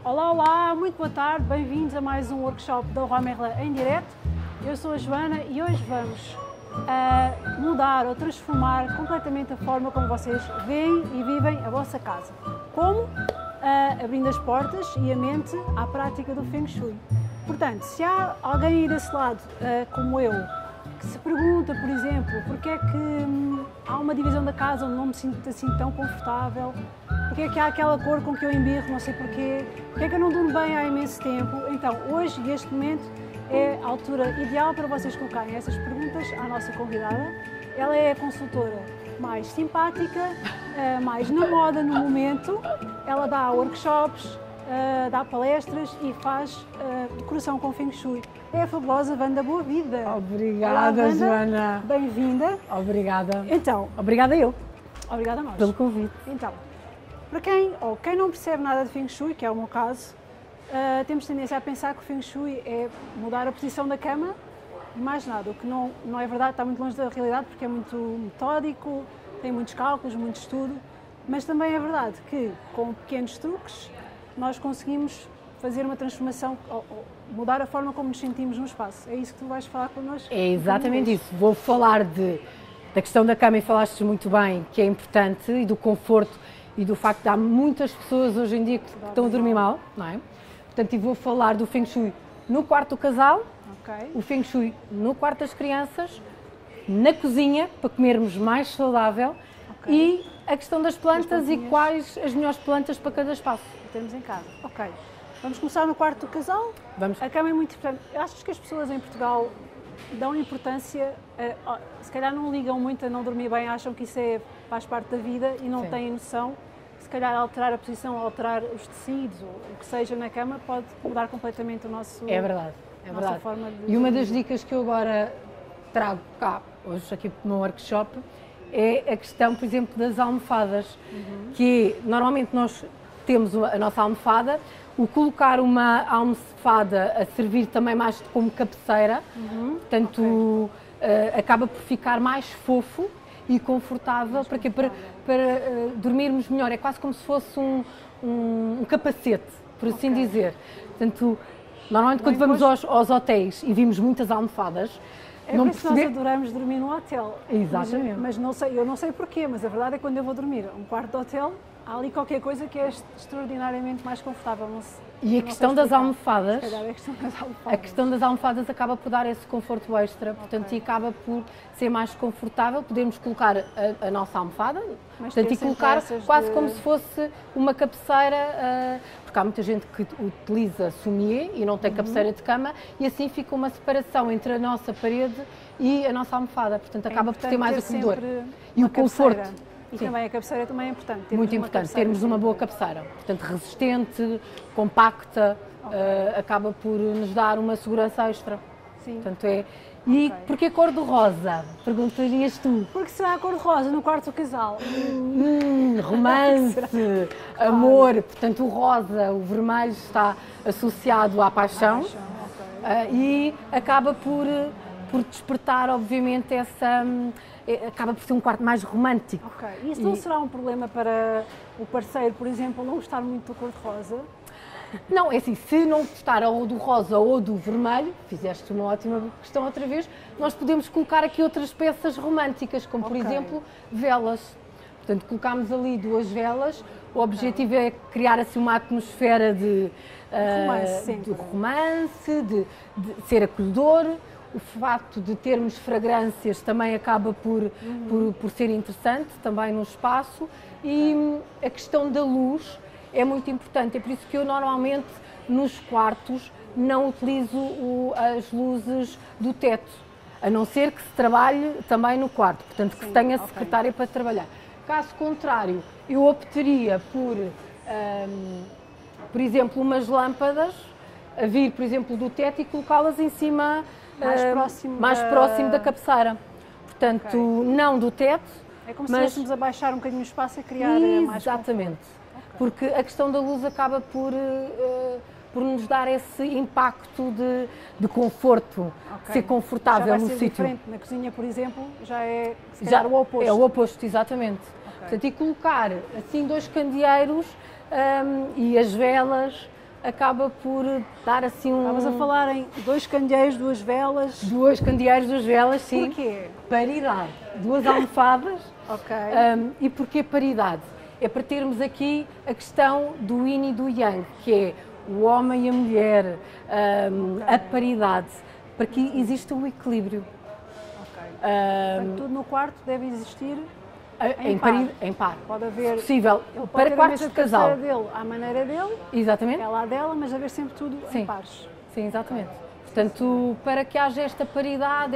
Olá, olá, muito boa tarde, bem-vindos a mais um workshop da Leroy Merlin em direto. Eu sou a Joana e hoje vamos mudar ou transformar completamente a forma como vocês veem e vivem a vossa casa. Como? Abrindo as portas e a mente à prática do Feng Shui. Portanto, se há alguém aí desse lado, como eu, que se pergunta, por exemplo, porque é que há uma divisão da casa onde não me sinto assim tão confortável, porque é que há aquela cor com que eu embirro, não sei porquê, porque é que eu não durmo bem há imenso tempo. Então, hoje, neste momento, é a altura ideal para vocês colocarem essas perguntas à nossa convidada. Ela é a consultora mais simpática, mais na moda no momento, ela dá workshops, dá palestras e faz decoração com Feng Shui. É a fabulosa Wanda Boa Vida. Obrigada, Olá, Wanda. Joana. Bem-vinda. Obrigada. Então, Obrigada eu obrigada a nós. pelo convite. Então, para quem não percebe nada de Feng Shui, que é o meu caso, temos tendência a pensar que o Feng Shui é mudar a posição da cama e mais nada, o que não é verdade, está muito longe da realidade porque é muito metódico, tem muitos cálculos, muito estudo, mas também é verdade que com pequenos truques nós conseguimos fazer uma transformação, mudar a forma como nos sentimos no espaço. É isso que tu vais falar connosco? É exatamente isso. Vou falar da questão da cama e falaste muito bem, que é importante, e do conforto e do facto de há muitas pessoas hoje em dia que estão a dormir mal, não é? Portanto, eu vou falar do Feng Shui no quarto do casal, o Feng Shui no quarto das crianças, na cozinha, para comermos mais saudável, e a questão das plantas e quais as melhores plantas para cada espaço. Temos em casa. Ok. Vamos começar no quarto do casal? Vamos. A cama é muito importante. Achas que as pessoas em Portugal dão importância, se calhar não ligam muito a não dormir bem, acham que isso faz parte da vida e não têm noção, se calhar alterar a posição, alterar os tecidos, ou o que seja na cama, pode mudar completamente o nosso... É verdade, é verdade. Forma de e uma das dicas que eu agora trago cá, hoje aqui no meu workshop, é a questão, por exemplo, das almofadas, que normalmente nós temos a nossa almofada, o colocar uma almofada a servir também mais como cabeceira, portanto acaba por ficar mais fofo e confortável, para quê? Para dormirmos melhor, é quase como se fosse um capacete, por assim dizer. Portanto, normalmente quando vamos aos hotéis e vimos muitas almofadas, não percebemos. Nós adoramos dormir no hotel. Exatamente. Mas não sei, eu não sei porquê, mas a verdade é que quando eu vou dormir a um quarto de hotel, há ali qualquer coisa que é extraordinariamente mais confortável. E a questão das almofadas, a questão das almofadas acaba por dar esse conforto extra, portanto, e acaba por ser mais confortável, podemos colocar a nossa almofada, portanto, e colocar quase como se fosse uma cabeceira, porque há muita gente que utiliza sommier e não tem cabeceira de cama, e assim fica uma separação entre a nossa parede e a nossa almofada, portanto, acaba por ter mais acolhedor. E o conforto. E também a cabeceira também é importante. Muito importante, termos uma boa cabeceira, portanto resistente, compacta, acaba por nos dar uma segurança extra. Sim. Portanto, E porquê cor de rosa? Perguntarias tu. Porque será a cor de rosa no quarto do casal? Romance, amor, portanto o rosa, o vermelho está associado à paixão, e acaba por despertar obviamente acaba por ser um quarto mais romântico. Ok. E isso não será um problema para o parceiro, por exemplo, não gostar muito da cor-de-rosa? Não, é assim, se não gostar ou do rosa ou do vermelho, fizeste uma ótima questão outra vez, nós podemos colocar aqui outras peças românticas, como por exemplo velas. Portanto, colocámos ali 2 velas, o objetivo é criar assim uma atmosfera de romance, de ser acolhedor. O facto de termos fragrâncias também acaba por ser interessante também no espaço, e a questão da luz é muito importante, é por isso que eu normalmente nos quartos não utilizo as luzes do teto, a não ser que se trabalhe também no quarto, portanto que se tenha secretária para trabalhar. Caso contrário, eu optaria por exemplo, umas lâmpadas a vir, por exemplo, do teto e colocá-las em cima mais próximo da cabeceira. Portanto, não do teto. É como se estivéssemos a baixar um bocadinho o espaço e criar mais exatamente. Porque a questão da luz acaba por nos dar esse impacto de conforto, ser confortável no sítio. Na cozinha, por exemplo, já é o oposto. É o oposto, exatamente. Portanto, e colocar assim 2 candeeiros e as velas acaba por dar assim um... Estavas a falar em 2 candeeiros, 2 velas. 2 candeeiros, 2 velas, sim. Porquê? Paridade. 2 almofadas. Ok. E porquê paridade? É para termos aqui a questão do yin e do yang, que é o homem e a mulher, a paridade, para que exista o equilíbrio. Portanto, tudo no quarto deve existir Em par. Pode haver... Possível. Ele pode Para ter quartos a mesa de casal. dele, à maneira dele, Exatamente. ela à dela, mas haver sempre tudo em pares. Sim, exatamente. Portanto, para que haja esta paridade,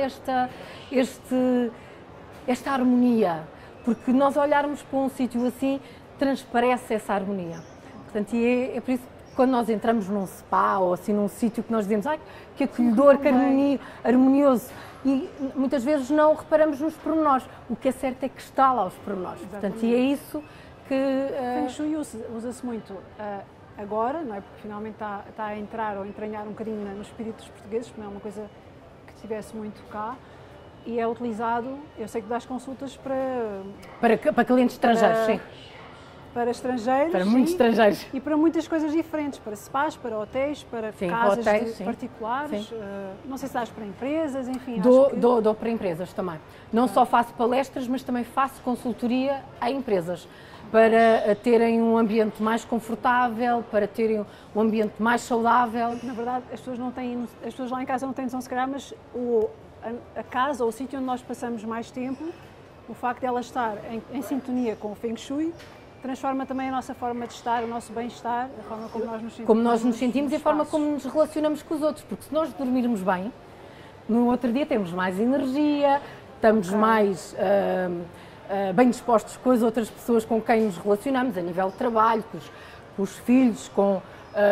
esta harmonia, porque nós olharmos para um sítio assim, transparece essa harmonia. Portanto, e é por isso que quando nós entramos num spa ou assim num sítio que nós dizemos, ai, que acolhedor, que harmonioso, e muitas vezes não reparamos nos pormenores. O que é certo é que está lá os pormenores. Portanto, e é isso que... Feng Shui usa-se muito agora, não é? Porque finalmente está a entrar ou a entranhar um bocadinho nos espíritos portugueses, porque não é uma coisa que tivesse muito cá, e é utilizado, eu sei que dás consultas para clientes estrangeiros, sim. Para estrangeiros, para muitos estrangeiros. E para muitas coisas diferentes, para spas, para hotéis, para casas particulares, não sei se dás para empresas, enfim. Dou para empresas também. Não só faço palestras, mas também faço consultoria a empresas, para terem um ambiente mais confortável, para terem um ambiente mais saudável. Na verdade, as pessoas lá em casa não têm noção se calhar, mas a casa ou o sítio onde nós passamos mais tempo, o facto de ela estar em sintonia com o Feng Shui, transforma também a nossa forma de estar, o nosso bem-estar, a forma como nós nos sentimos. Como nós nos sentimos e a forma como nos relacionamos com os outros, porque se nós dormirmos bem, no outro dia temos mais energia, estamos mais bem dispostos com as outras pessoas com quem nos relacionamos, a nível de trabalho, com os filhos, com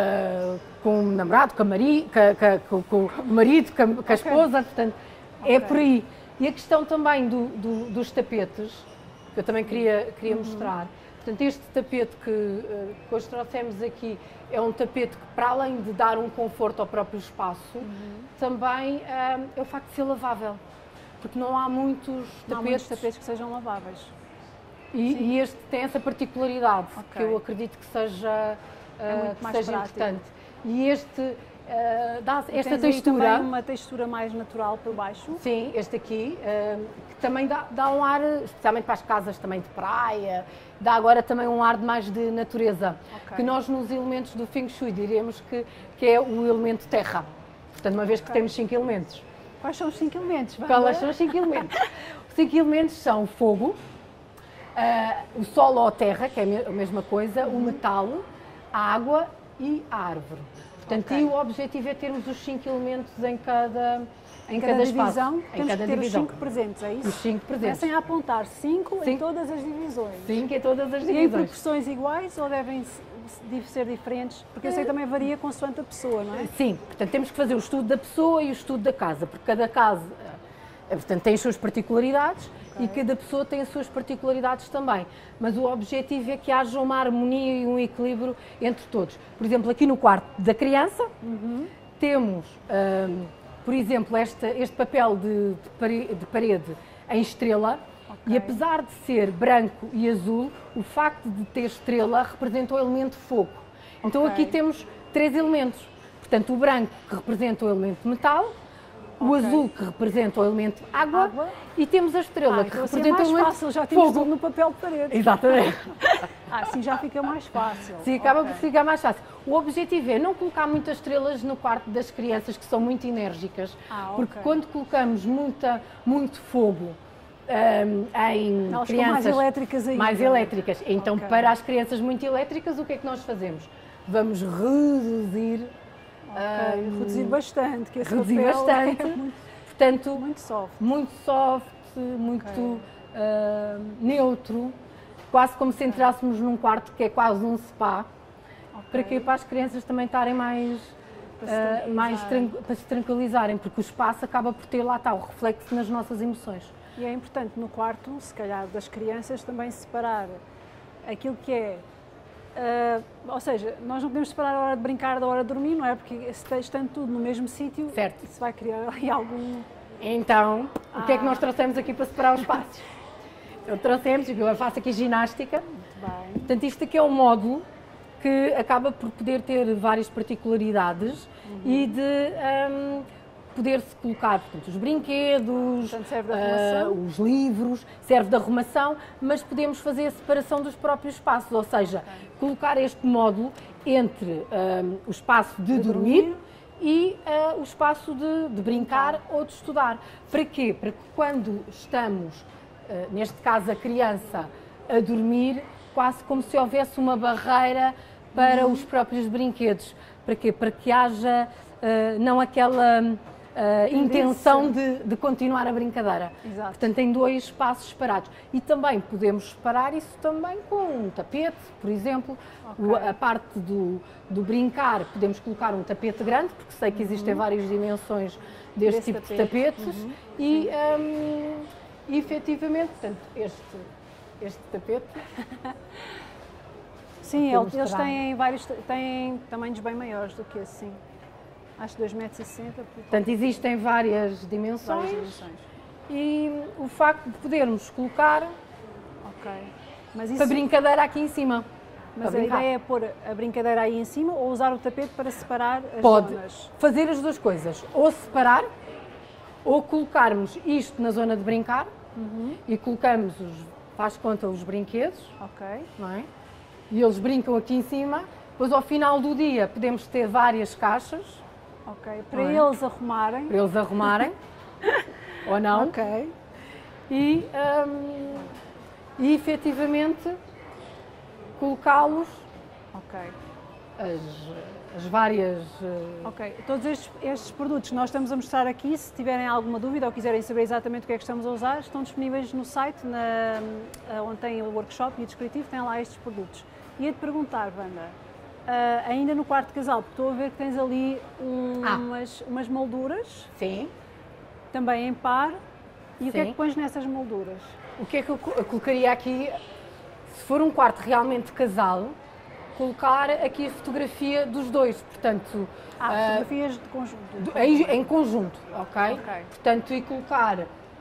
o namorado, com o marido, com a esposa, portanto, é por aí. E a questão também dos tapetes, que eu também queria mostrar. Portanto, este tapete que hoje trouxemos aqui é um tapete que, para além de dar um conforto ao próprio espaço, também é o facto de ser lavável, porque não há muitos tapetes que sejam laváveis. E este tem essa particularidade, que eu acredito que seja, importante. E este dá esta textura. Também uma textura mais natural por baixo. Sim, este aqui, que também dá um ar, especialmente para as casas também de praia, dá agora também um ar mais de natureza, que nós nos elementos do Feng Shui diríamos que é o elemento terra. Portanto, uma vez que temos 5 elementos. Quais são os 5 elementos? Quais são os 5 elementos? Os 5 elementos são o fogo, o solo ou a terra, que é a mesma coisa, o metal, a água e a árvore. Portanto, e o objetivo é termos os 5 elementos em cada divisão, espaço. Temos que ter os 5 presentes, é isso? Os 5 presentes. Comecem a apontar 5 em todas as divisões. 5 em todas as divisões. E em proporções iguais ou devem ser diferentes? Porque eu sei que também varia consoante a pessoa, não é? Sim, portanto temos que fazer o estudo da pessoa e o estudo da casa, porque cada casa portanto, tem as suas particularidades e cada pessoa tem as suas particularidades também. Mas o objetivo é que haja uma harmonia e um equilíbrio entre todos. Por exemplo, aqui no quarto da criança temos, por exemplo, este papel de parede em estrela, e apesar de ser branco e azul, o facto de ter estrela representa o elemento fogo. Então aqui temos 3 elementos. Portanto, o branco que representa o elemento metal, o azul que representa o elemento água e temos a estrela que representa o elemento fácil, já temos tudo no papel de parede. Exatamente. Assim já fica mais fácil. Sim, acaba por ficar mais fácil. O objetivo é não colocar muitas estrelas no quarto das crianças que são muito enérgicas, porque quando colocamos muito fogo em elas crianças mais elétricas ainda. Mais elétricas. Então, para as crianças muito elétricas, o que é que nós fazemos? Vamos reduzir. Reduzir bastante, que esse reduzir papel bastante. Portanto, muito soft. Muito soft, muito neutro, quase como se entrássemos num quarto que é quase um spa, para que para as crianças também estarem para se tranquilizarem, porque o espaço acaba por ter, lá está, o reflexo nas nossas emoções. E é importante no quarto, se calhar das crianças, também separar aquilo que é, ou seja, nós não podemos separar a hora de brincar da hora de dormir, não é? Porque estando tudo no mesmo sítio, isso vai criar ali algum... Então, o que é que nós trouxemos aqui para separar os espaços? Eu faço aqui ginástica. Muito bem. Portanto, isto aqui é um módulo que acaba por poder ter várias particularidades e de poder-se colocar, portanto, os brinquedos, Portanto, serve de arrumação. os livros, serve de arrumação, mas podemos fazer a separação dos próprios espaços, ou seja, colocar este módulo entre o espaço de dormir e o espaço de brincar ou de estudar. Para quê? Para que quando estamos, neste caso a criança, a dormir, quase como se houvesse uma barreira para os próprios brinquedos. Para quê? Para que haja não aquela intenção de continuar a brincadeira. Exato. Portanto, tem dois espaços separados. E também podemos separar isso também com um tapete, por exemplo. A parte do brincar, podemos colocar um tapete grande, porque sei que existem várias dimensões deste tipo de tapetes. E efetivamente, portanto, este tapete... Sim, eles têm tamanhos bem maiores do que esse, sim. Acho 2,60 m. Portanto, existem várias dimensões. E o facto de podermos colocar para brincadeira aqui em cima. Mas a ideia é pôr a brincadeira aí em cima ou usar o tapete para separar as Pode zonas? fazer as duas coisas, ou separar, ou colocarmos isto na zona de brincar e colocamos, faz conta, os brinquedos, não é? E eles brincam aqui em cima, depois ao final do dia podemos ter várias caixas. Para eles arrumarem. Para eles arrumarem, ou não. E efetivamente colocá-los as várias... Todos estes produtos que nós estamos a mostrar aqui, se tiverem alguma dúvida ou quiserem saber exatamente o que é que estamos a usar, estão disponíveis no site, onde tem o workshop e o descritivo, tem lá estes produtos. Ia-te perguntar, Wanda, ainda no quarto de casal, porque estou a ver que tens ali umas molduras. Sim. Também em par. E o que é que pões nessas molduras? O que é que eu colocaria aqui, se for um quarto realmente de casal, colocar aqui a fotografia dos dois, portanto... fotografias de conjunto. Em conjunto, Portanto, e colocar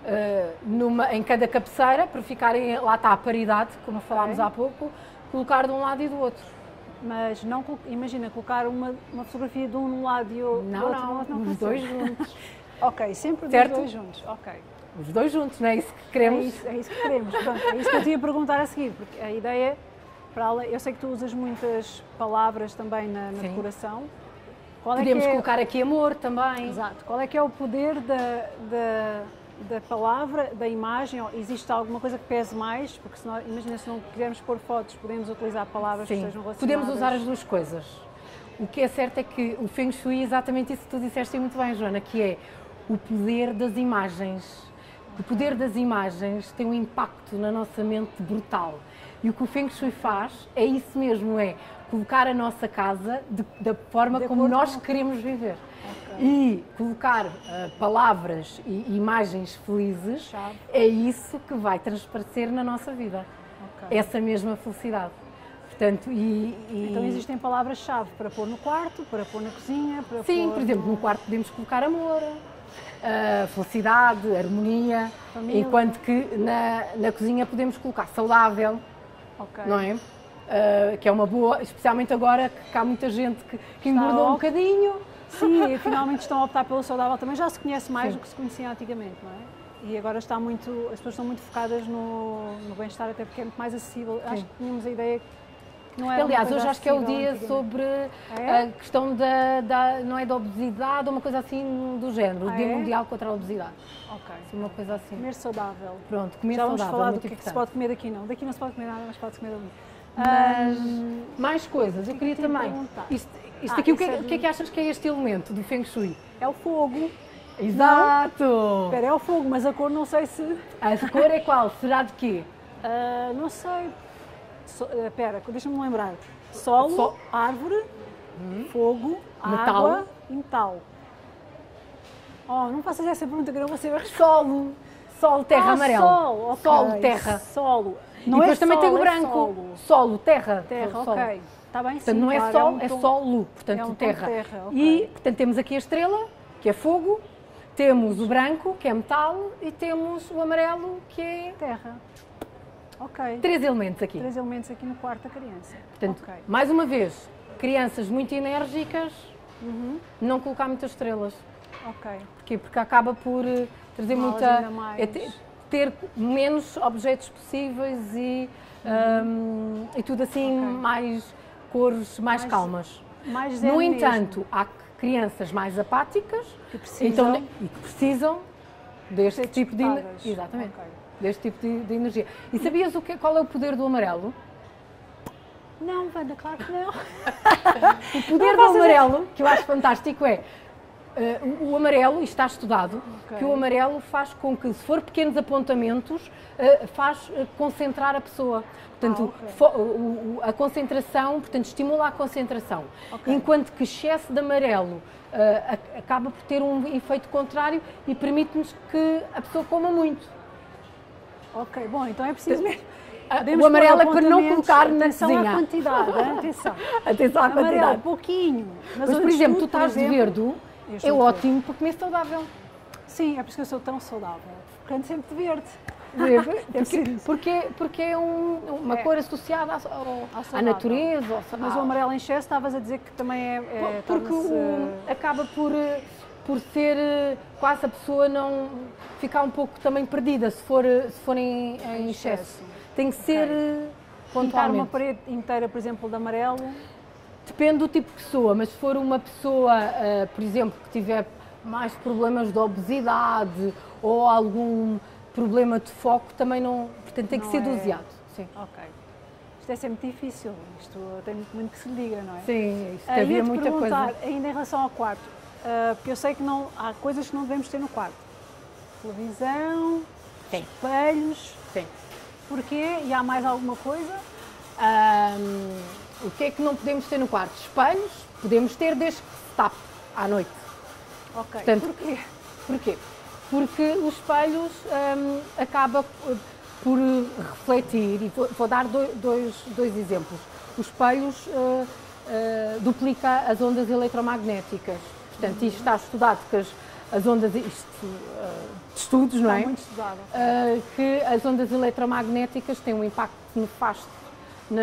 em cada cabeceira, para ficarem, lá está a paridade, como falámos há pouco, colocar de um lado e do outro. Mas não, imagina, colocar uma fotografia de um num lado e outro não, os dois juntos. Sempre os dois juntos. Os dois juntos, não é isso que queremos? É isso que queremos. Pronto, é isso que eu te ia perguntar a seguir, porque a ideia, eu sei que tu usas muitas palavras também na decoração. Podemos colocar aqui amor também. Exato. Qual é que é o poder da palavra, da imagem? Existe alguma coisa que pese mais? Porque imagina, se não quisermos pôr fotos, podemos utilizar palavras que estejam relacionadas. Podemos usar as duas coisas. O que é certo é que o Feng Shui é exatamente isso que tu disseste muito bem, Joana, que é o poder das imagens. O poder das imagens tem um impacto na nossa mente brutal. E o que o Feng Shui faz é isso mesmo, é colocar a nossa casa da forma como nós queremos viver. E colocar palavras e imagens felizes, é isso que vai transparecer na nossa vida. Essa mesma felicidade. Portanto, Então existem palavras-chave para pôr no quarto, para pôr na cozinha, para Sim, por exemplo, no quarto podemos colocar amor, felicidade, harmonia, família. Enquanto que na cozinha podemos colocar saudável, não é? Que é uma boa, especialmente agora que há muita gente que engordou um bocadinho. Sim, e finalmente estão a optar pelo saudável também, já se conhece mais do que se conhecia antigamente, não é? E agora as pessoas estão muito focadas no bem-estar, até porque é muito mais acessível. Acho que tínhamos a ideia que não era. Aliás, hoje acho que é o dia sobre a questão não é da obesidade ou uma coisa assim do género, o Dia Mundial contra a Obesidade. Uma coisa assim. Comer saudável. Pronto, comer já saudável. Já vamos falar do que se pode comer daqui, não. Daqui não se pode comer nada, mas pode comer ali. Mas mais coisas, eu queria também. Isto aqui, o que é que achas que é este elemento do Feng Shui? É o fogo. Exato! Espera, é o fogo, mas a cor não sei se... A cor é qual? Será de quê? Não sei. Espera, deixa-me lembrar. Solo, árvore, fogo, metal. Água e metal. Não faças essa pergunta que eu não vou saber. Solo, terra, amarelo. Solo, Solo, terra. Solo. Não e depois também tem o branco. Solo, terra. Terra, ok. Está bem, portanto, sim, não é claro, sol, é solo, portanto, terra. E, portanto, temos aqui a estrela, que é fogo, temos o branco, que é metal, e temos o amarelo, que é terra. Ok. 3 elementos aqui. 3 elementos aqui no quarto da criança. Portanto, Ok. mais uma vez, crianças muito enérgicas, não colocar muitas estrelas. Ok. Porquê? Porque acaba por trazer Torná-las muita... ainda mais- ter menos objetos possíveis e tudo assim, Ok. mais cores mais calmas. Mais zen No mesmo. entanto, há crianças mais apáticas Que precisam então, e que precisam deste ser tipo de despertadas. exatamente, Ok. deste tipo de energia. E sabias qual é o poder do amarelo? Não, Wanda, claro que não. O poder do amarelo, que eu acho fantástico, é o amarelo, e está estudado, Ok. que o amarelo faz com que, se for pequenos apontamentos, faz concentrar a pessoa. Portanto, ok. a concentração, portanto, estimula a concentração. Ok. Enquanto que excesso de amarelo acaba por ter um efeito contrário e permite-nos que a pessoa coma muito. Ok, bom, então é preciso mesmo. O amarelo é para não apontamentos. colocar na Atenção cozinha. à quantidade, hein? Atenção. Atenção à Amarelo, quantidade. pouquinho. Mas, por exemplo, tu estás de verde, eu é estou de ótimo para comer saudável. Sim, é por isso que eu sou tão saudável. Porque ando sempre de verde. Deve ser isso. Porque é uma cor associada à saudável. natureza. Mas o amarelo em excesso, estavas a dizer que também é Porque torna-se- acaba por ser quase a pessoa não ficar um pouco também perdida se for em excesso. Tem que ser pintar uma pontualmente. parede inteira, por exemplo, de amarelo. Depende do tipo de pessoa, mas se for uma pessoa, por exemplo, que tiver mais problemas de obesidade ou algum problema de foco, também não. Portanto, tem que Não ser é- doseado. Sim, Ok. Isto é sempre difícil. Isto tem muito que se lhe diga, não é? sim, isto Ia-te havia muita perguntar, coisa. ainda em relação ao quarto, porque eu sei que há coisas que não devemos ter no quarto. Televisão, Sim, espelhos, sim. porquê? E há mais alguma coisa? O que é que não podemos ter no quarto? Espelhos, podemos ter desde que se tape à noite. Ok, Portanto, porquê? Porquê? Porque os espelhos acaba por refletir, e vou dar dois exemplos. Os espelhos duplica as ondas eletromagnéticas. Portanto, isto está estudado que as ondas, de estudos, não é? Está muito estudado. Que as ondas eletromagnéticas têm um impacto nefasto na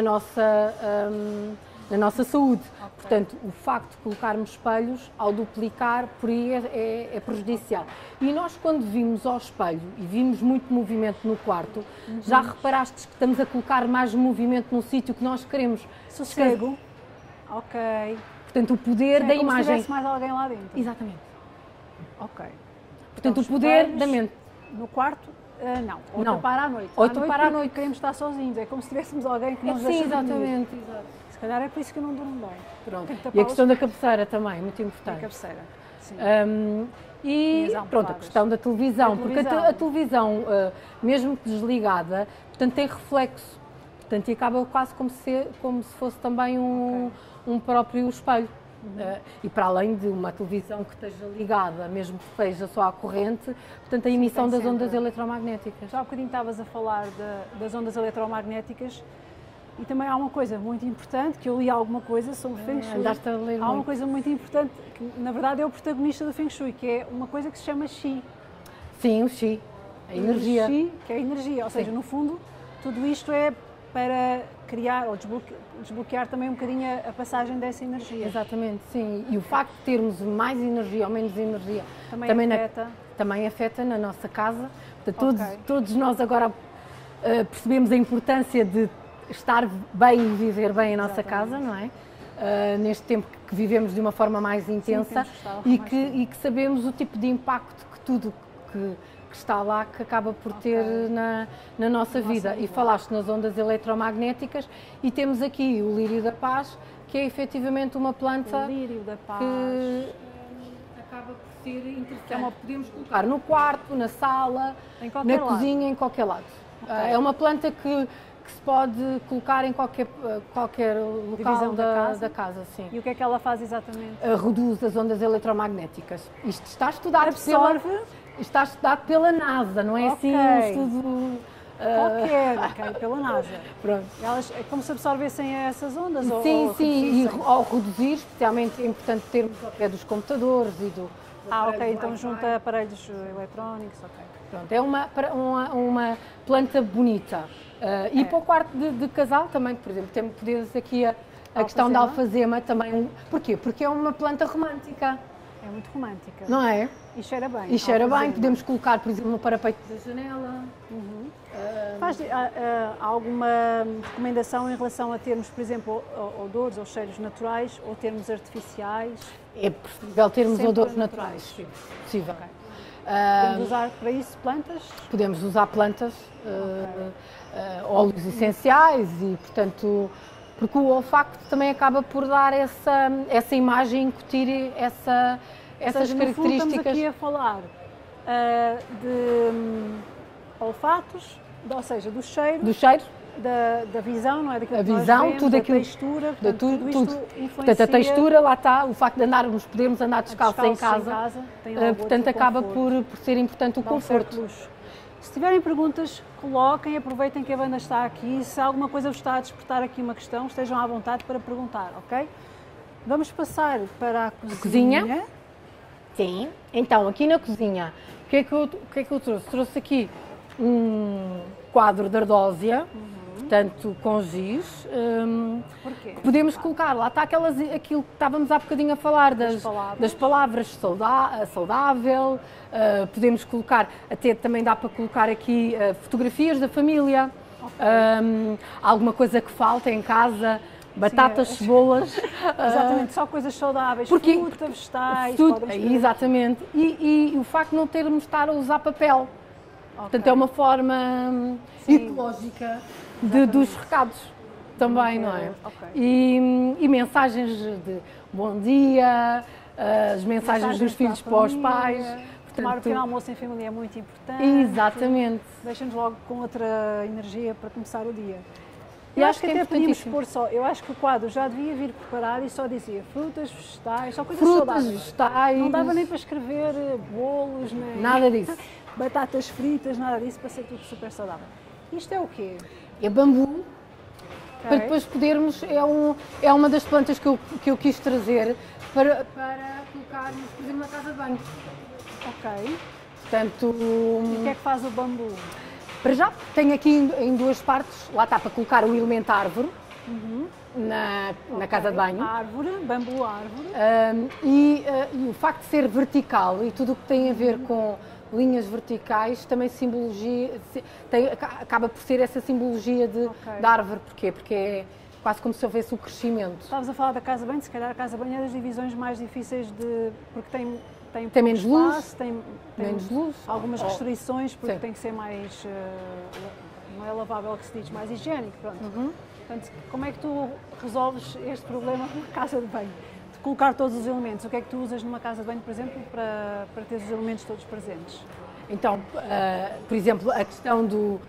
nossa saúde. Ok. Portanto, o facto de colocarmos espelhos, ao duplicar, por aí é prejudicial. E nós, quando vimos ao espelho e vimos muito movimento no quarto, já reparaste que estamos a colocar mais movimento num sítio que nós queremos. Sossego. Ok. Portanto, o poder Sim, da é como se imagem. tivesse mais alguém lá dentro. Exatamente. Ok. Portanto, Então, o poder espelhos da mente. No quarto, não. Ou Não. tapar à noite. Ou tapar à porque noite. queremos estar sozinhos. É como se tivéssemos alguém que nos Sim, deixa dormir. exatamente. Exato. Se calhar é por isso que eu não durmo bem. Pronto. Tenho que E a tapá-los questão da cabeceira também, muito na importante. cabeceira. Sim. E as almofadas. pronto, a questão da televisão, Da porque televisão. a televisão, mesmo desligada, portanto, tem reflexo, portanto, e acaba quase como se fosse também um próprio espelho. E para além de uma televisão que esteja ligada, mesmo que esteja só à corrente, portanto, a emissão tem das sempre. ondas eletromagnéticas. Já há bocadinho estavas a falar das ondas eletromagnéticas e também há uma coisa muito importante, que eu li alguma coisa sobre Feng Shui. Andaste a ler Há uma muito. coisa muito importante, que na verdade é o protagonista do Feng Shui, que é uma coisa que se chama Qi. Sim, o Qi, a energia. O Qi, que é a energia, ou seja, no fundo, tudo isto é para criar ou desbloquear também um bocadinho a passagem dessa energia. Exatamente, sim. E o facto de termos mais energia ou menos energia Também afeta. também afeta na nossa casa. Portanto, Ok. todos nós agora percebemos a importância de estar bem e viver bem a nossa Exatamente. casa, não é? Neste tempo que vivemos de uma forma mais intensa temos que estar e mais que sabemos o tipo de impacto que tudo que está lá que acaba por ter na nossa vida. E vida. falaste nas ondas eletromagnéticas e temos aqui o lírio da paz, que é efetivamente uma planta O lírio da paz. que acaba por ser interessante. Podemos colocar no quarto, na sala, Em qualquer na lado. cozinha, em qualquer lado. É uma planta que se pode colocar em qualquer local Divisão da casa, sim. E o que é que ela faz exatamente? Reduz as ondas eletromagnéticas. Isto está estudado Absorve está estudado pela NASA, não é assim um estudo qualquer, pela NASA. pronto. Elas, é como se absorvessem essas ondas? Sim, ou sim, e reduzissem? ao reduzir, especialmente é importante termos ao pé dos computadores e do Ok, então Wi-Fi. junta aparelhos eletrónicos, ok. Pronto, é uma planta bonita. E para o quarto de casal também, por exemplo, podemos aqui a questão da alfazema também. Porquê? Porque é uma planta romântica. É muito romântica. Não é? E cheira bem. E cheira bem, podemos colocar, por exemplo, no parapeito da janela. Há alguma recomendação em relação a termos, por exemplo, odores ou cheiros naturais ou termos artificiais? É preferível termos Sempre odores naturais. naturais, sim, possível. Okay. Podemos usar para isso plantas? Podemos usar plantas, óleos essenciais e, portanto, porque o olfacto também acaba por dar essa imagem, incutir essas características. Estamos aqui a falar de olfatos, ou seja, do cheiro, da visão, não é? Daquilo que nós vemos, tudo da aquilo, textura, portanto, tudo isto influencia. Portanto, a textura, lá está, o facto de podermos andar descalços em casa, portanto, acaba por ser importante o conforto. Se tiverem perguntas, coloquem, aproveitem que a Wanda está aqui. Se alguma coisa vos está a despertar aqui uma questão, estejam à vontade para perguntar, ok? Vamos passar para a cozinha. Sim. Então, aqui na cozinha, o que é que eu trouxe? Trouxe aqui um quadro de ardósia, portanto, com giz. Porquê? Podemos colocar, lá está aquilo que estávamos há bocadinho a falar, das palavras saudável, podemos colocar, até também dá para colocar aqui fotografias da família, alguma coisa que falta em casa, batatas, cebolas. Exatamente, só coisas saudáveis, fruta, vegetais. Exatamente, e o facto de não termos de estar a usar papel. Portanto, é uma forma ecológica dos recados também, não é? E mensagens de bom dia, as mensagens dos filhos para os pais. Tomar o pequeno almoço em família é muito importante. Exatamente. Deixa-nos logo com outra energia para começar o dia. E Eu acho que até podíamos pôr só, eu acho que o quadro já devia vir preparado e só dizia frutas, vegetais, só coisas saudáveis. Vegetais. Não dava nem para escrever bolos, nem nada disso. Batatas fritas, nada disso, para ser tudo super saudável. Isto é o quê? É bambu, para depois podermos, é uma das plantas que eu quis trazer para colocarmos, por exemplo, na casa de banho. Ok. Portanto, e o que é que faz o bambu? Para já, tenho aqui em duas partes, lá está, para colocar o elemento árvore na casa de banho. Árvore, bambu árvore. E o facto de ser vertical e tudo o que tem a ver com linhas verticais também acaba por ser essa simbologia da árvore. Porquê? Porque é quase como se houvesse o crescimento. Estavas a falar da casa de banho, se calhar a casa de banho é das divisões mais difíceis porque tem menos espaço, luz, tem menos luz, algumas restrições, porque tem que ser mais, não é lavável que se diz, mais higiênico, pronto. Portanto, como é que tu resolves este problema na casa de banho? De colocar todos os elementos, o que é que tu usas numa casa de banho, por exemplo, para ter os elementos todos presentes? Então, por exemplo, a questão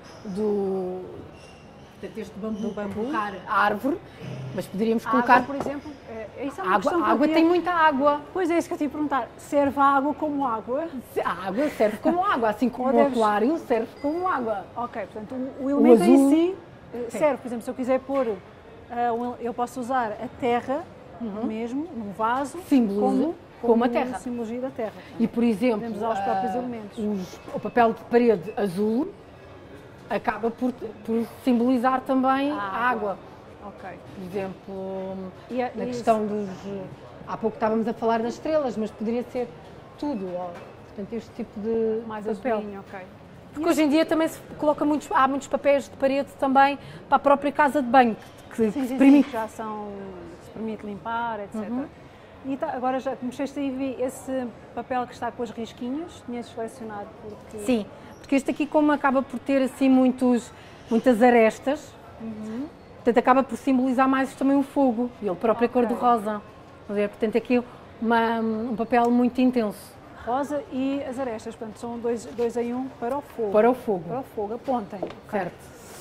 deste bambu, colocar a árvore, mas poderíamos colocar... Água, por exemplo, isso é uma questão a água tem muita água. Pois é, isso que eu te ia perguntar, serve a água como água? A água serve como água, assim como o aquário serve como água. Ok, portanto, o elemento em si serve, por exemplo, se eu quiser pôr, eu posso usar a terra mesmo, num vaso, como a terra. Simbologia da terra. E, por exemplo, podemos usar os próprios elementos. O papel de parede azul acaba por simbolizar também a água. Ok. Por exemplo, na questão dos... Há pouco estávamos a falar das estrelas, mas poderia ser tudo. Portanto, este tipo de mais papel. Azulinho, ok. Porque hoje em dia também se coloca há muitos papéis de parede também para a própria casa de banho, que permite. Já se permite limpar, etc. E agora já começaste a ver esse papel que está com as risquinhas, tinhas selecionado porque... Sim, porque este aqui como acaba por ter assim muitas arestas, portanto acaba por simbolizar mais também o fogo, e ele próprio é cor-de-rosa. Portanto aqui um papel muito intenso. Rosa e as arestas, portanto são dois em um para o fogo. Para o fogo. Para o fogo, apontem. Certo.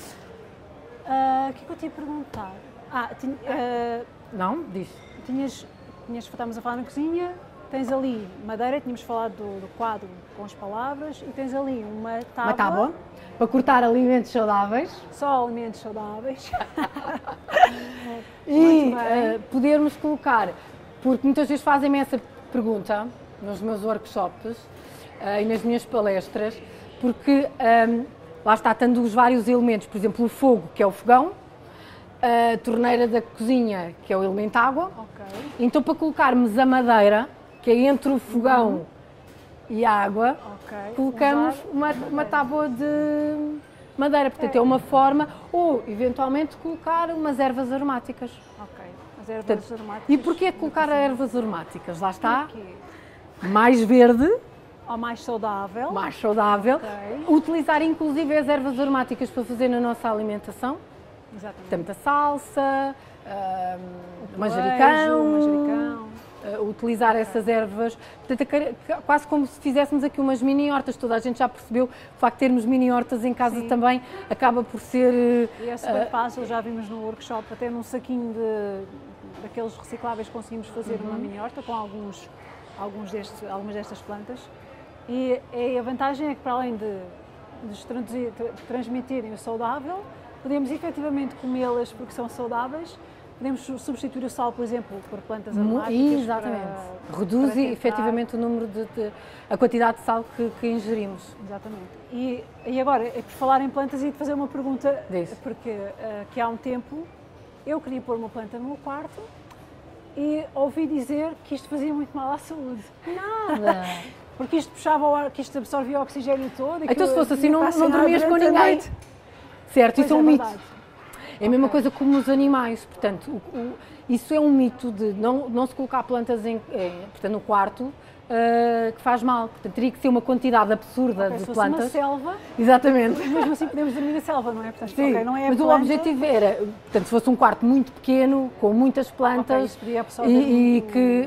O que é que eu te ia perguntar? Não, diz. Estávamos a falar na cozinha, tens ali madeira, tínhamos falado do quadro com as palavras, e tens ali uma tábua. Uma tábua, para cortar alimentos saudáveis. Só alimentos saudáveis. E podermos colocar, porque muitas vezes fazem-me essa pergunta nos meus workshops e nas minhas palestras, porque lá está, tendo os vários elementos, por exemplo, o fogo, que é o fogão, a torneira da cozinha, que é o elemento água. Ok. Então, para colocarmos a madeira, que é entre o fogão e a água, colocamos uma tábua de madeira. Portanto, é uma forma, ou eventualmente colocar umas ervas aromáticas. Ok, as ervas aromáticas. E porquê colocar ervas aromáticas? Lá está, mais verde, ou mais saudável. mais saudável. Utilizar inclusive as ervas aromáticas para fazer na nossa alimentação. Exatamente. Temos a salsa, manjericão. Utilizar essas ervas, portanto, quase como se fizéssemos aqui umas mini hortas. Toda a gente já percebeu o facto de termos mini hortas em casa também acaba por ser... E é super fácil, já vimos no workshop, até num saquinho daqueles recicláveis conseguimos fazer uma mini horta com algumas destas plantas. E a vantagem é que, para além de transmitirem o saudável, podemos efetivamente comê-las porque são saudáveis. Podemos substituir o sal, por exemplo, por plantas aromáticas. Exatamente. Reduz efetivamente o número a quantidade de sal que ingerimos. Exatamente. E agora, por falar em plantas, e de fazer uma pergunta, porque que há um tempo eu queria pôr uma planta no meu quarto e ouvi dizer que isto fazia muito mal à saúde. Nada! Porque isto puxava o ar, que isto absorvia o oxigênio todo. Então, se fosse assim, não dormias com ninguém. Certo, isso é um mito. É a mesma coisa como os animais, portanto, isso é um mito de não se colocar plantas portanto, no quarto que faz mal. Portanto, teria que ser uma quantidade absurda de plantas. Se fosse uma selva, exatamente. Mesmo assim podemos dormir na selva, não é? Portanto, sim, não é mas o objetivo era, portanto, se fosse um quarto muito pequeno, com muitas plantas e que,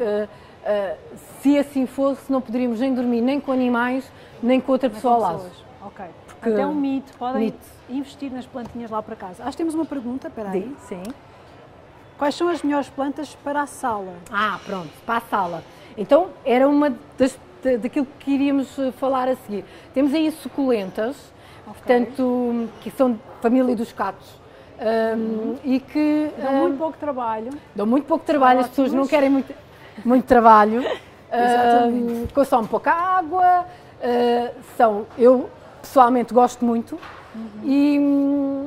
se assim fosse, não poderíamos nem dormir nem com animais, nem com outra pessoa ao lado. Ok. Até um mito, podem investir nas plantinhas lá para casa. Acho que temos uma pergunta, espera aí. Sim. Quais são as melhores plantas para a sala? Pronto, para a sala. Então, era uma daquilo que iríamos falar a seguir. Temos aí suculentas, portanto, que são família dos cactos. E que... Dão muito pouco trabalho. Dão muito pouco trabalho, as pessoas não querem muito trabalho. Consomem pouca água. Eu pessoalmente gosto muito. E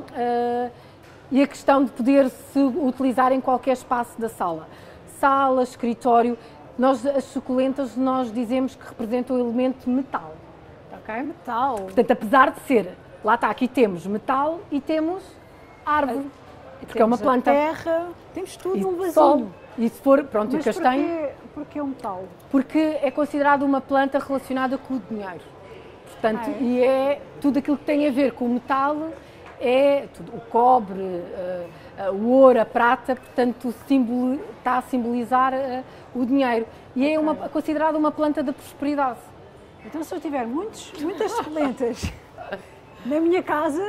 a questão de poder se utilizar em qualquer espaço da sala. Sala, escritório, as suculentas nós dizemos que representam o elemento metal. Ok? Metal. Portanto, apesar de ser, lá está, aqui temos metal e temos árvore. Porque é uma planta. Terra, temos tudo num vasinho. Sol. E se for, pronto, mas e o castanho. Porquê o metal? Porque é considerado uma planta relacionada com o dinheiro. Portanto, e é tudo aquilo que tem a ver com o metal, é tudo, o cobre, o ouro, a prata, portanto está a simbolizar o dinheiro. E é considerada uma planta da prosperidade. Então, se eu tiver muitas suculentas na minha casa,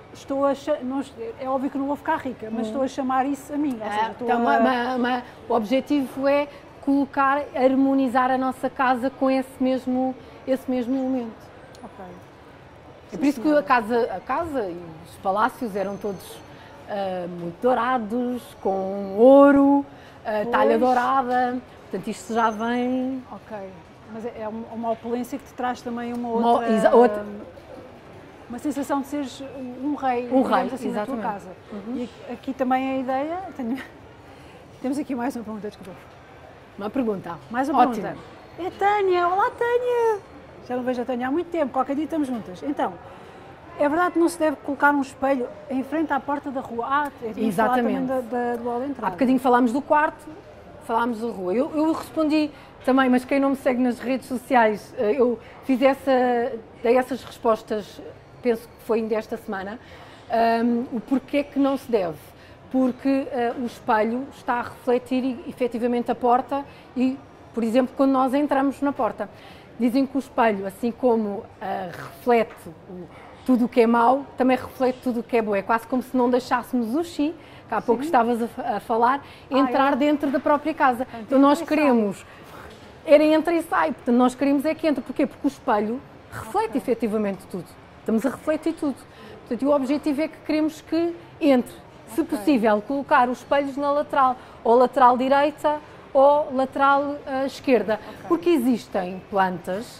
é óbvio que não vou ficar rica, mas estou a chamar isso a mim. Ou seja, então, o objetivo é harmonizar a nossa casa com esse mesmo elemento. É por isso que a casa e os palácios eram todos muito dourados, com ouro, talha dourada, portanto isto já vem... Ok, mas é uma opulência que te traz também uma uma sensação de seres um rei, assim, na tua casa. E aqui também a ideia... Temos aqui mais uma pergunta, desculpa. Uma pergunta. Mais uma pergunta. É Tânia, olá Tânia! Já não vejo a Tânia há muito tempo, qualquer dia estamos juntas. Então, é verdade que não se deve colocar um espelho em frente à porta da rua? Exatamente. Do hall de entrada. Há bocadinho falámos do quarto, falámos da rua. Eu respondi também, mas quem não me segue nas redes sociais, eu dei essas respostas, penso que foi ainda esta semana, o porquê que não se deve. Porque o espelho está a refletir efetivamente a porta e, por exemplo, quando nós entramos na porta. Dizem que o espelho, assim como reflete tudo o que é mau, também reflete tudo o que é bom. É quase como se não deixássemos o chi, que há pouco estavas a falar, entrar dentro da própria casa. Então nós queremos, entra e sai, portanto nós queremos é que entre. Porquê? Porque o espelho reflete efetivamente tudo. Estamos a refletir tudo. Portanto, o objetivo é que queremos que entre. Se possível, colocar os espelhos na lateral, ou lateral direita, ou lateral esquerda, porque existem plantas que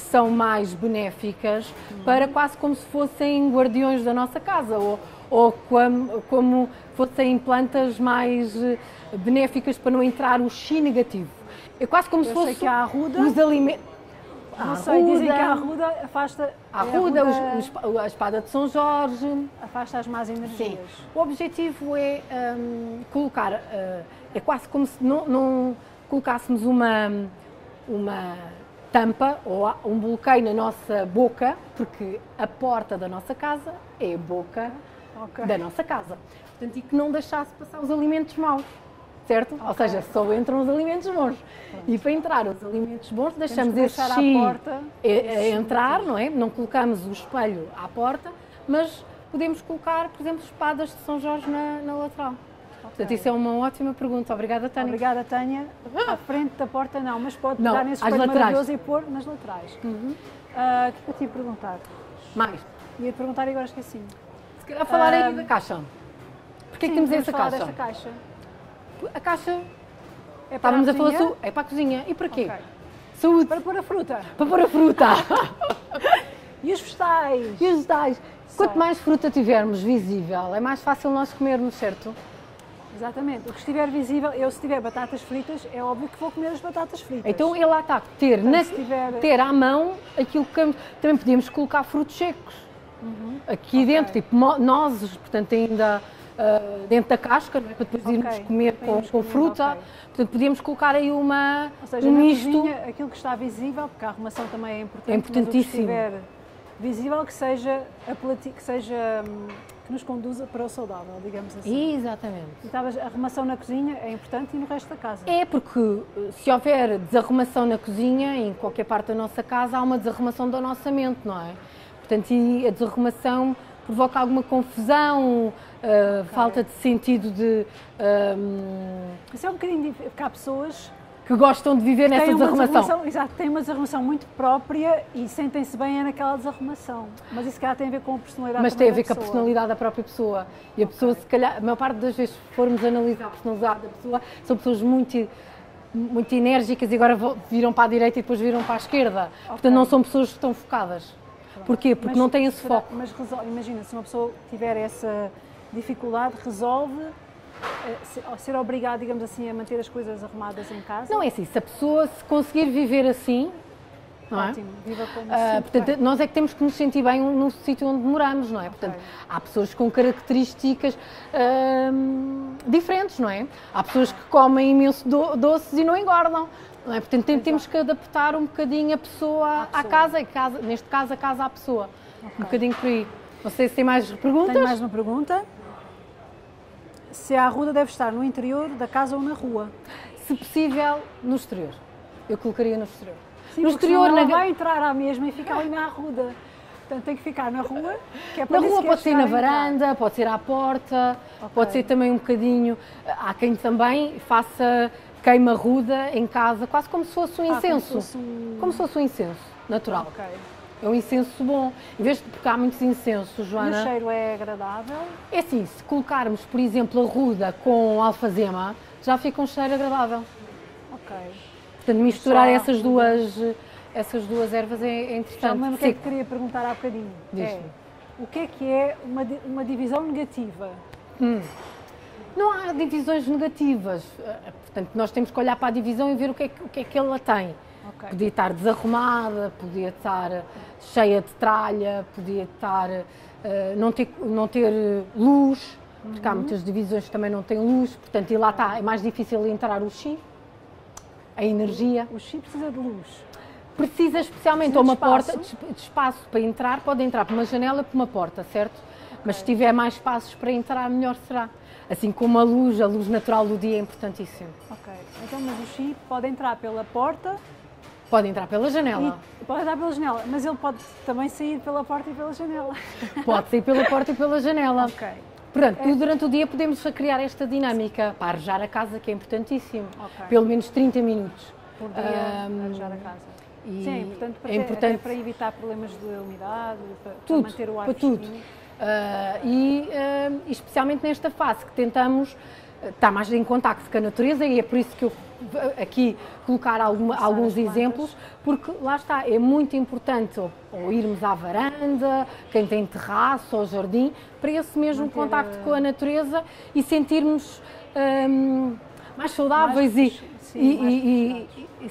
que são mais benéficas para quase como se fossem guardiões da nossa casa ou como fossem plantas mais benéficas para não entrar o chi negativo. É quase como se fosse que a arruda, os alimentos. não sei, dizem que a arruda afasta A espada de São Jorge. afasta as más energias. Sim. O objetivo é colocar, é quase como se não colocássemos uma tampa ou um bloqueio na nossa boca, porque a porta da nossa casa é a boca da nossa casa. Portanto, e que não deixasse passar os alimentos maus, certo? Ou seja, só entram os alimentos bons. E para entrar os alimentos bons, deixamos esse chi entrar, não é? Não colocamos o espelho à porta, mas podemos colocar, por exemplo, espadas de São Jorge na lateral. Portanto, isso é uma ótima pergunta. Obrigada, Tânia. Obrigada, Tânia. À frente da porta não, mas pode pegar nesse espelho maravilhoso e pôr nas laterais. O que eu te ia perguntar? Mais. Ia-te perguntar e agora esqueci-me. Se calhar falar aí da caixa. Porquê que temos essa caixa? Desta caixa? A caixa, É para estávamos a a falar, cozinha? é para a cozinha. E para quê? Ok. Saúde. Para pôr a fruta. Para pôr a fruta. E os vegetais? E os vegetais. Quanto mais fruta tivermos visível, é mais fácil nós comermos, certo? Exatamente. O que estiver visível, eu se tiver batatas fritas, é óbvio que vou comer as batatas fritas. Então, lá está, ter à mão aquilo que também podíamos colocar frutos secos. Aqui dentro, tipo nozes, portanto, ainda dentro da casca, não é? Para depois irmos comer com fruta. Portanto, podíamos colocar aí Ou seja, um na misto. cozinha, aquilo que está visível, porque a arrumação também é importante. É importantíssimo. Mas o que estiver visível, que seja que nos conduza para o saudável, digamos assim. Exatamente. E a arrumação na cozinha é importante e no resto da casa. É porque se houver desarrumação na cozinha, em qualquer parte da nossa casa, há uma desarrumação do nosso mente, não é? Portanto, e a desarrumação provoca alguma confusão, falta de sentido de... Isso é um bocadinho porque há pessoas que gostam de viver nessa desarrumação. Exato, têm uma desarrumação muito própria e sentem-se bem naquela desarrumação. Mas isso, se calhar, tem a ver com a personalidade Mas tem a ver da com a personalidade da própria pessoa. E a pessoa, se calhar, a maior parte das vezes, se formos analisar a personalidade da pessoa, são pessoas muito enérgicas e agora viram para a direita e depois viram para a esquerda. Portanto, não são pessoas que estão focadas. Porquê? Porque não têm esse foco. Mas imagina, se uma pessoa tiver essa dificuldade, resolve ser obrigado, digamos assim, a manter as coisas arrumadas em casa? Não é assim, se a pessoa se conseguir viver assim, não é? Ótimo, viva como portanto, nós é que temos que nos sentir bem no sítio onde moramos, não é? Portanto, há pessoas com características diferentes, não é? Há pessoas que comem imenso doces e não engordam, não é? Portanto, temos que adaptar um bocadinho a pessoa à casa, neste caso a casa à pessoa, um bocadinho por aí. Não sei se tem mais perguntas? Tenho mais uma pergunta. Se a arruda deve estar no interior da casa ou na rua? Se possível, no exterior. Eu colocaria no exterior. Sim, no exterior, ela vai entrar à mesma e fica ali na arruda. Portanto, tem que ficar na rua. Que é para na rua pode ser na varanda, pode ser à porta, pode ser também um bocadinho... Há quem também faça queima ruda em casa, quase como se fosse um incenso. Como se fosse um incenso natural. É um incenso bom. Em vez de, porque há muitos incensos, Joana... E o cheiro é agradável? É assim, se colocarmos, por exemplo, a ruda com alfazema, já fica um cheiro agradável. Ok. Portanto, misturar essas duas ervas é interessante. Já me lembro o que é que queria perguntar há bocadinho. O que é uma divisão negativa? Não há divisões negativas. Portanto, nós temos que olhar para a divisão e ver o que é que ela tem. Podia estar desarrumada, podia estar cheia de tralha, podia estar não ter luz, porque há muitas divisões que também não têm luz, portanto, e lá está, é mais difícil entrar o chi, a energia. O chi precisa de luz? Precisa especialmente ou uma porta de espaço para entrar, pode entrar por uma janela ou por uma porta, certo? Mas se tiver mais espaços para entrar, melhor será. Assim como a luz natural do dia é importantíssima. Ok, então mas o chi pode entrar pela porta? Pode entrar pela janela. Pode entrar pela janela, mas ele pode também sair pela porta e pela janela. Pode sair pela porta e pela janela. Ok. Portanto, durante o dia podemos criar esta dinâmica para arejar a casa, que é importantíssimo. Okay. Pelo menos 30 minutos. Por dia, arejar a casa. Sim, portanto, até para evitar problemas de umidade, para manter o ar fresquinho. E especialmente nesta fase que tentamos está mais em contacto com a natureza e é por isso que eu aqui colocar alguns exemplos, porque lá está, é muito importante ou irmos à varanda, quem tem terraço ou jardim, para esse mesmo contacto com a natureza e sentirmos mais saudáveis e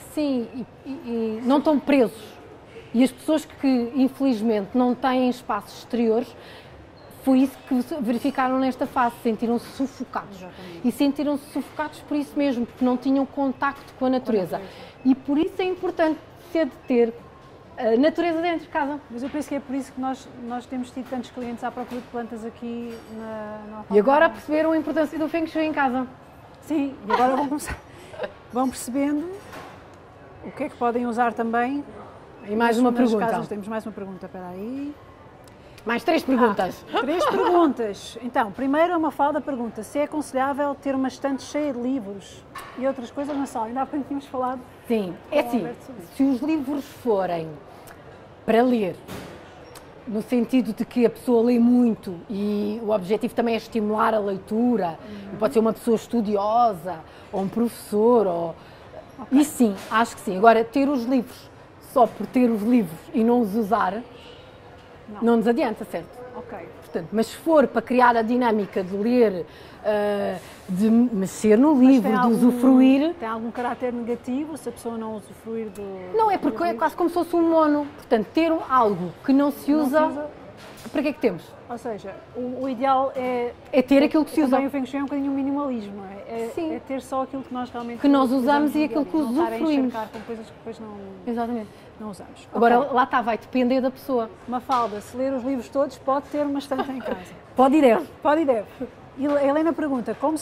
não tão presos. E as pessoas que infelizmente não têm espaços exteriores, foi isso que verificaram nesta fase, sentiram-se sufocados. Exatamente. E sentiram-se sufocados por isso mesmo, porque não tinham contacto com a natureza. E por isso é importante ter a natureza dentro de casa. Mas eu penso que é por isso que nós temos tido tantos clientes à procura de plantas aqui na E agora perceberam a importância do Feng Shui em casa. Sim, e agora vão percebendo o que é que podem usar também. E mais uma pergunta. Casas, temos mais uma pergunta, espera aí. Mais 3 perguntas. 3 perguntas. Então, primeiro a Mafalda pergunta se é aconselhável ter uma estante cheia de livros e outras coisas na sala. Ainda há pouco tínhamos falado. Sim, é assim, se os livros forem para ler, no sentido de que a pessoa lê muito e o objetivo também é estimular a leitura, pode ser uma pessoa estudiosa ou um professor, e sim, acho que sim. Agora, ter os livros só por ter os livros e não os usar, não nos adianta, certo? Ok. Portanto, mas se for para criar a dinâmica de ler, de mexer no livro, de usufruir... Tem algum caráter negativo se a pessoa não usufruir do... Não, é porque é quase como se fosse um mono. Portanto, ter algo que não se usa, para que é que temos? Ou seja, o ideal é ter aquilo que se usa. Também o Feng Shui é um bocadinho o minimalismo, não é? Sim. É ter só aquilo que nós realmente... Que nós usamos e aquilo que usufruímos. usufruímos. Não estar a encharcar com coisas que depois não... Exatamente. Não usamos. Agora, lá está, vai depender da pessoa. Mafalda, se ler os livros todos, pode ter uma estante em casa. Pode e deve. Pode e deve. E a Helena pergunta, como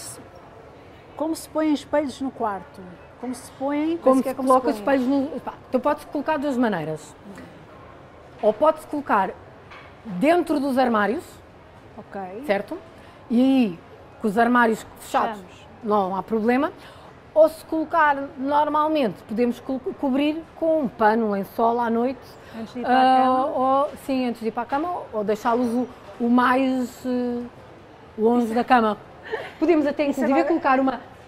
se põem espelhos no quarto? Como se põem... Como se coloca espelhos no... Então pode-se colocar de 2 maneiras. Ou pode-se colocar dentro dos armários, certo? E aí, com os armários fechados, não há problema. Ou se colocar normalmente, podemos cobrir com um pano, um lençol à noite. Antes de ir para a cama? Sim, antes de ir para a cama, ou deixá-los o mais longe da cama. Podemos até, inclusive, colocar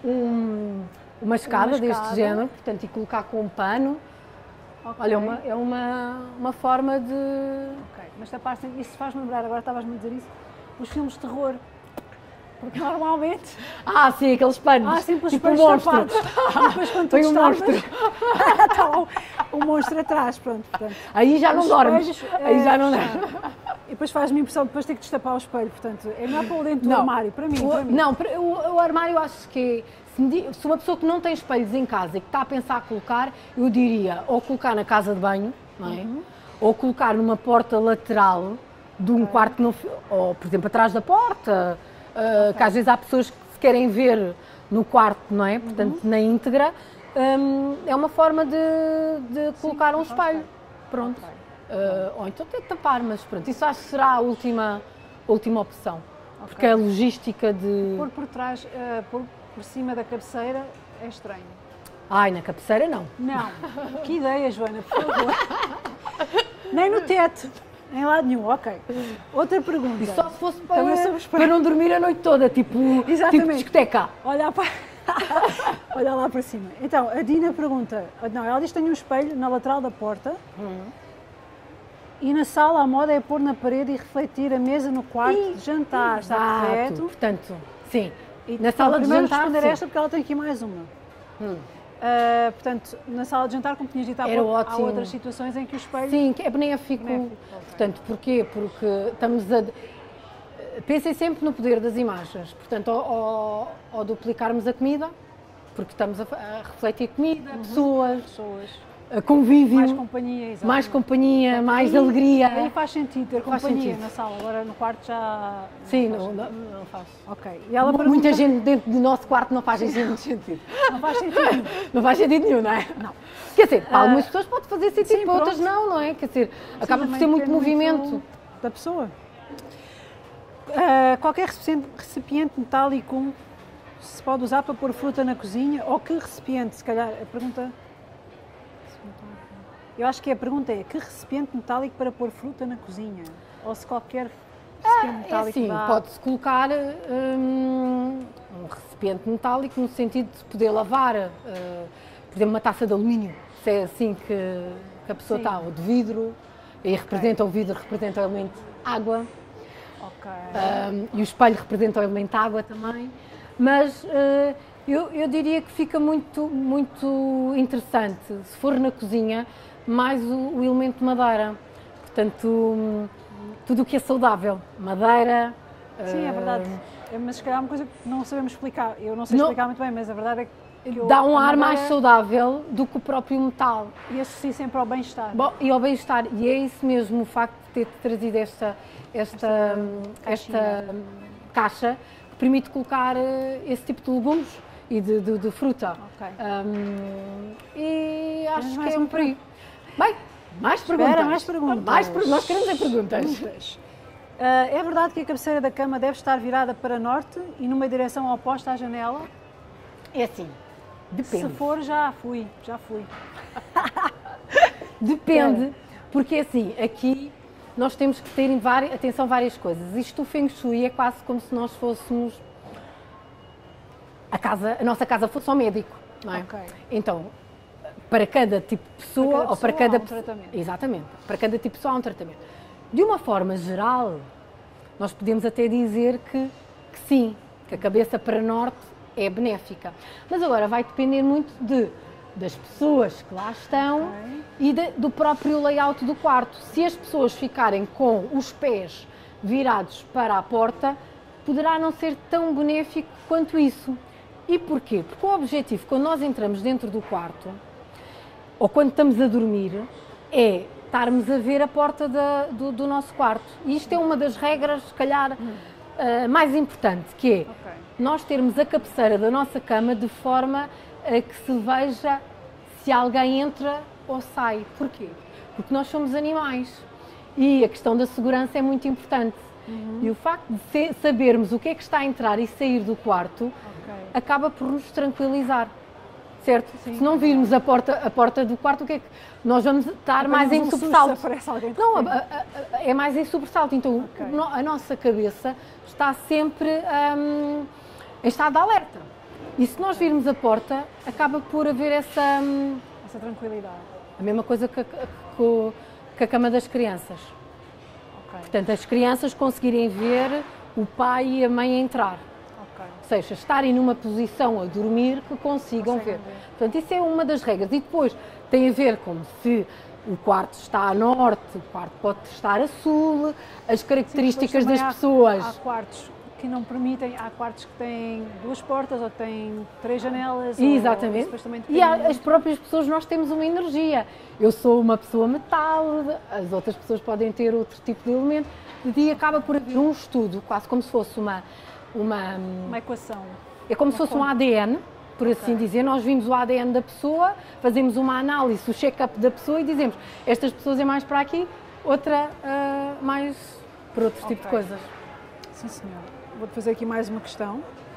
uma escada deste género, portanto, e colocar com um pano. Olha, é uma forma de... Mas isso faz-me lembrar, agora estavas-me a dizer isso, os filmes de terror. Porque normalmente... sim, aqueles panos, tipo um monstro. E depois quando tu monstro. Está o monstro atrás, pronto. Portanto, aí já não dormes, aí já não dormes. E depois faz-me a impressão de depois ter que destapar o espelho, portanto, é melhor pôr dentro do armário, para mim. Não, o armário acho que se uma pessoa que não tem espelhos em casa e que está a pensar a colocar, eu diria, ou colocar na casa de banho, não é? Ou colocar numa porta lateral de um quarto, ou por exemplo atrás da porta, que às vezes há pessoas que se querem ver no quarto, não é? Portanto, na íntegra, é uma forma de colocar um espelho. Pronto. Ou então ter de tapar, mas pronto, isso acho que será a última opção. Porque a logística de... Pôr por trás, por cima da cabeceira é estranho. Na cabeceira não. Não. Que ideia, Joana, por favor. Nem no teto. Em lado nenhum, Outra pergunta. E só se fosse para não dormir a noite toda, tipo discoteca. Olha lá para cima. Então, a Dina pergunta, ela diz que tem um espelho na lateral da porta e na sala a moda é pôr na parede e refletir a mesa no quarto de jantar. Está correto? Portanto, sim. E na sala de jantar, responder esta porque ela tem aqui mais uma. Portanto, na sala de jantar, como tinhas dito há pouco, há outras situações em que o espelho... Sim, que é benéfico. Portanto, porquê? Porque estamos a... Pensem sempre no poder das imagens. Portanto, ao duplicarmos a comida, porque estamos a refletir comida, pessoas, convívio, mais companhia, mais alegria. Aí faz sentido ter companhia na sala, agora no quarto já... Sim, não faz. E ela pergunta... Muita gente dentro do nosso quarto não faz sentido. Não faz sentido nenhum. Não faz sentido nenhum, não é? Não. Quer dizer, para algumas pessoas pode fazer sentido, para outras não é? Quer dizer, acaba por ter muito movimento. Da pessoa. Qualquer recipiente metálico se pode usar para pôr fruta na cozinha, ou que recipiente, se calhar, a pergunta... Eu acho que a pergunta é, que recipiente metálico para pôr fruta na cozinha? Ou se qualquer recipiente metálico sim, pode-se colocar um recipiente metálico no sentido de poder lavar, por exemplo, uma taça de alumínio, se é assim que a pessoa está, ou de vidro, e representa o vidro, representa o elemento água, e o espelho representa o elemento água também, mas eu diria que fica muito, muito interessante, se for na cozinha, mais o elemento madeira, portanto, tudo o que é saudável, madeira. Sim, é verdade, mas se calhar é uma coisa que não sabemos explicar, eu não sei explicar muito bem, mas a verdade é que dá um ar mais saudável do que o próprio metal. E associa sempre ao bem-estar. Bom, e ao bem-estar, e é isso mesmo, o facto de ter trazido esta caixa que permite colocar esse tipo de legumes e de fruta. E acho que é um perigo. Bem, mais perguntas. Espera, mais perguntas. Nós queremos é perguntas. É verdade que a cabeceira da cama deve estar virada para norte e numa direção oposta à janela? É assim, depende. Se for, já fui. Depende, porque assim, aqui nós temos que ter atenção a várias coisas. Isto do Feng Shui é quase como se nós fôssemos a nossa casa fosse ao médico, não é? Então, para cada tipo de pessoa, ou para cada há um tratamento. Exatamente, para cada tipo de pessoa há um tratamento. De uma forma geral, nós podemos até dizer que sim, que a cabeça para norte é benéfica. Mas agora vai depender muito das pessoas que lá estão e do próprio layout do quarto. Se as pessoas ficarem com os pés virados para a porta, poderá não ser tão benéfico quanto isso. E porquê? Porque o objetivo, quando nós entramos dentro do quarto, ou quando estamos a dormir, é estarmos a ver a porta do nosso quarto. E isto é uma das regras, se calhar, mais importante, que é nós termos a cabeceira da nossa cama de forma a que se veja se alguém entra ou sai. Porquê? Porque nós somos animais e a questão da segurança é muito importante. E o facto de sabermos o que é que está a entrar e sair do quarto acaba por nos tranquilizar. Certo? Sim. Se não virmos a porta do quarto, o que é que nós vamos estar mais em sobressalto? Não, é mais em sobressalto. Então, a nossa cabeça está sempre em estado de alerta. E se nós virmos a porta, acaba por haver essa tranquilidade. A mesma coisa que a cama das crianças. Portanto, as crianças conseguirem ver o pai e a mãe entrar. Ou seja, estarem numa posição a dormir que consigam ver. Portanto, isso é uma das regras. E depois tem a ver com se o quarto está a norte, o quarto pode estar a sul, as características das pessoas. Há quartos que não permitem, há quartos que têm 2 portas ou têm 3 janelas. Exatamente. E as próprias pessoas, nós temos uma energia. Eu sou uma pessoa metal, as outras pessoas podem ter outro tipo de elemento. E acaba por haver um estudo, quase como se fosse uma equação. É como se fosse um ADN, por assim dizer. Nós vimos o ADN da pessoa, fazemos uma análise, o check-up da pessoa e dizemos estas pessoas é mais para aqui, outra mais para outro tipo de coisas. Sim, senhor. Vou-te fazer aqui mais uma questão.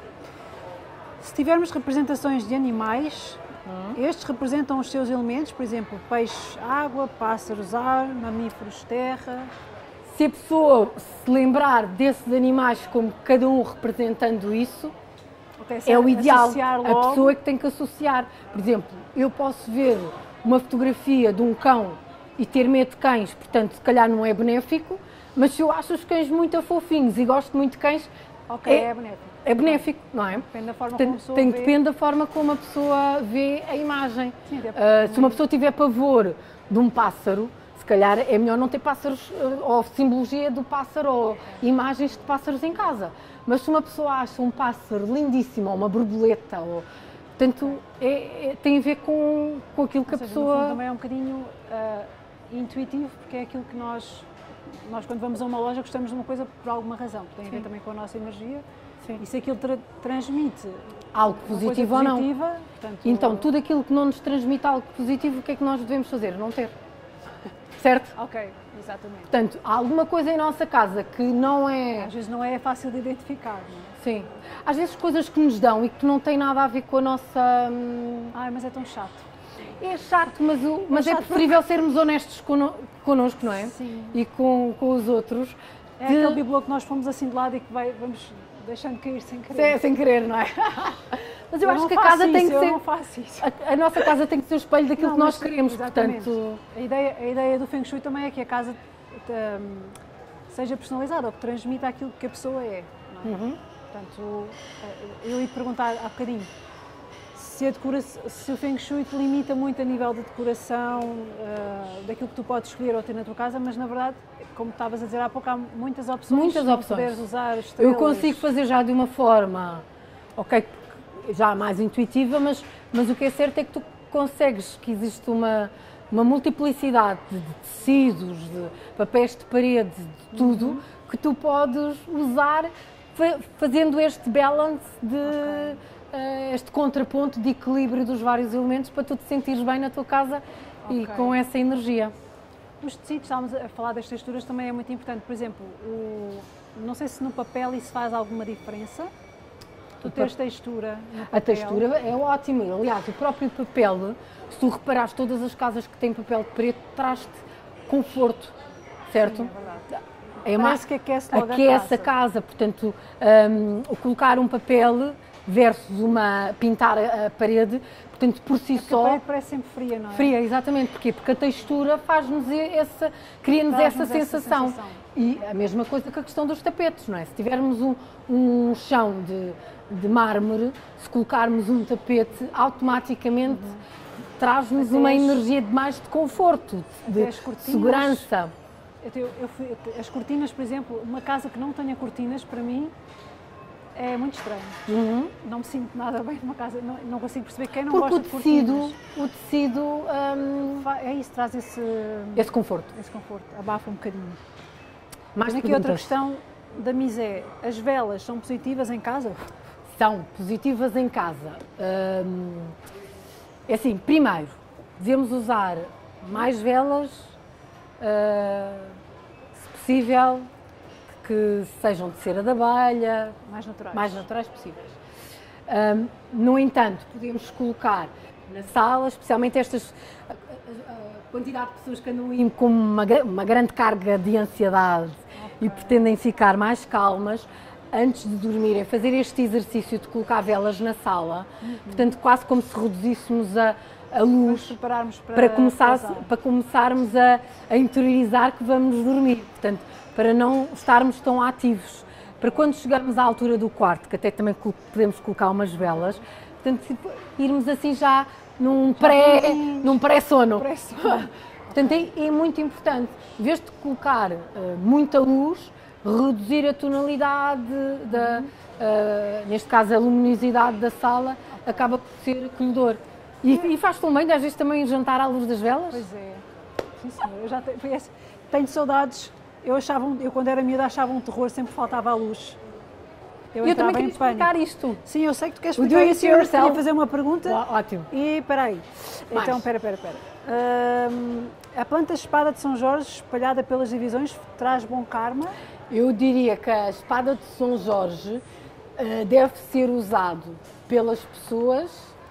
Se tivermos representações de animais, estes representam os seus elementos, por exemplo, peixes, água, pássaros, ar, mamíferos, terra. Se a pessoa se lembrar desses animais como cada um representando isso, é o ideal. A pessoa é que tem que associar. Por exemplo, eu posso ver uma fotografia de um cão e ter medo de cães, portanto, se calhar não é benéfico, mas se eu acho os cães muito fofinhos e gosto muito de cães, é benéfico. É benéfico, não é? Depende da forma como a pessoa vê. Depende da forma como a pessoa vê a imagem. Sim, se uma pessoa tiver pavor de um pássaro, se calhar é melhor não ter pássaros, ou simbologia do pássaro, ou imagens de pássaros em casa. Mas se uma pessoa acha um pássaro lindíssimo, ou uma borboleta, portanto, tem a ver com aquilo que a pessoa... Também é um bocadinho intuitivo, porque é aquilo que nós quando vamos a uma loja gostamos de uma coisa por alguma razão, tem a ver também com a nossa energia. Sim. E se aquilo transmite algo positivo ou não. Portanto, então, tudo aquilo que não nos transmite algo positivo, o que é que nós devemos fazer? Não ter. Certo? Ok, exatamente. Portanto, há alguma coisa em nossa casa que não é... Às vezes não é fácil de identificar, não é? Sim. Às vezes coisas que nos dão e que não têm nada a ver com a nossa... mas é tão chato. É chato, mas é preferível sermos honestos connosco, não é? Sim. E com os outros. É aquele bibelô que nós fomos assim de lado e que vamos deixando cair sem querer. Sem querer, não é? Mas eu acho que a faço casa tem isso, que eu ser. não faço isso. A nossa casa tem que ser o espelho daquilo Não, que nós mas- queremos, exatamente. portanto. A ideia do Feng Shui também é que a casa seja personalizada, ou que transmita aquilo que a pessoa é. Não é? Portanto, eu ia te perguntar há bocadinho se o Feng Shui te limita muito a nível de decoração, daquilo que tu podes escolher ou ter na tua casa, mas na verdade, como estavas a dizer há pouco, há muitas opções. Muitas se não opções. puderes usar estrelas. Eu consigo fazer já de uma forma, ok, já mais intuitiva, mas o que é certo é que tu consegues, que existe uma multiplicidade de tecidos, de papéis de parede, de tudo, que tu podes usar fazendo este balance este contraponto de equilíbrio dos vários elementos para tu te sentires bem na tua casa e com essa energia. Os tecidos, estávamos a falar das texturas, também é muito importante. Por exemplo, não sei se no papel isso faz alguma diferença. Tu tens textura no papel. A textura é ótima. Aliás, o próprio papel, se tu reparares, todas as casas que têm papel de preto, traz-te conforto, certo? Sim, é verdade. É Parece que aquece logo aquece a casa. Portanto, o colocar um papel versus pintar a parede, portanto, por si Porque a só... parede parece sempre fria, não é? Fria, exatamente. Porquê? Porque a textura cria-nos essa sensação. E a mesma coisa com a questão dos tapetes, não é? Se tivermos um chão de mármore, se colocarmos um tapete, automaticamente traz-nos uma energia de mais de conforto, de segurança. As cortinas, por exemplo, uma casa que não tenha cortinas, para mim, é muito estranho. Não me sinto nada bem numa casa, não consigo perceber quem não gosta de cortinas. O tecido é isso, traz esse conforto. Esse conforto, abafa um bocadinho. Mais Mas aqui outra questão da Misé, as velas são positivas em casa? São positivas em casa. É assim, primeiro, devemos usar mais velas, se possível, que sejam de cera de abelha, mais naturais possíveis. No entanto, podemos colocar na sala, especialmente a quantidade de pessoas que andam aí com uma grande carga de ansiedade e pretendem ficar mais calmas, antes de dormirem, fazer este exercício de colocar velas na sala, portanto, quase como se reduzíssemos a luz para começarmos a interiorizar que vamos dormir, portanto, para não estarmos tão ativos. Para quando chegarmos à altura do quarto, que até também podemos colocar umas velas, portanto, irmos assim já num pré-sono. Portanto, é muito importante, em vez de colocar muita luz, reduzir a tonalidade, neste caso a luminosidade da sala, acaba por ser acolhedor. E faz tão bem, às vezes, também jantar à luz das velas? Pois é, sim senhor, eu já tenho saudades. Eu quando era miúda achava um terror, sempre faltava a luz. Eu também queria explicar isto. Sim, eu sei que tu queres explicar isso. Eu queria fazer uma pergunta. Ótimo. E espera aí. Então, espera. A planta espada de São Jorge, espalhada pelas divisões, traz bom karma? Eu diria que a espada de São Jorge deve ser usado pelas pessoas,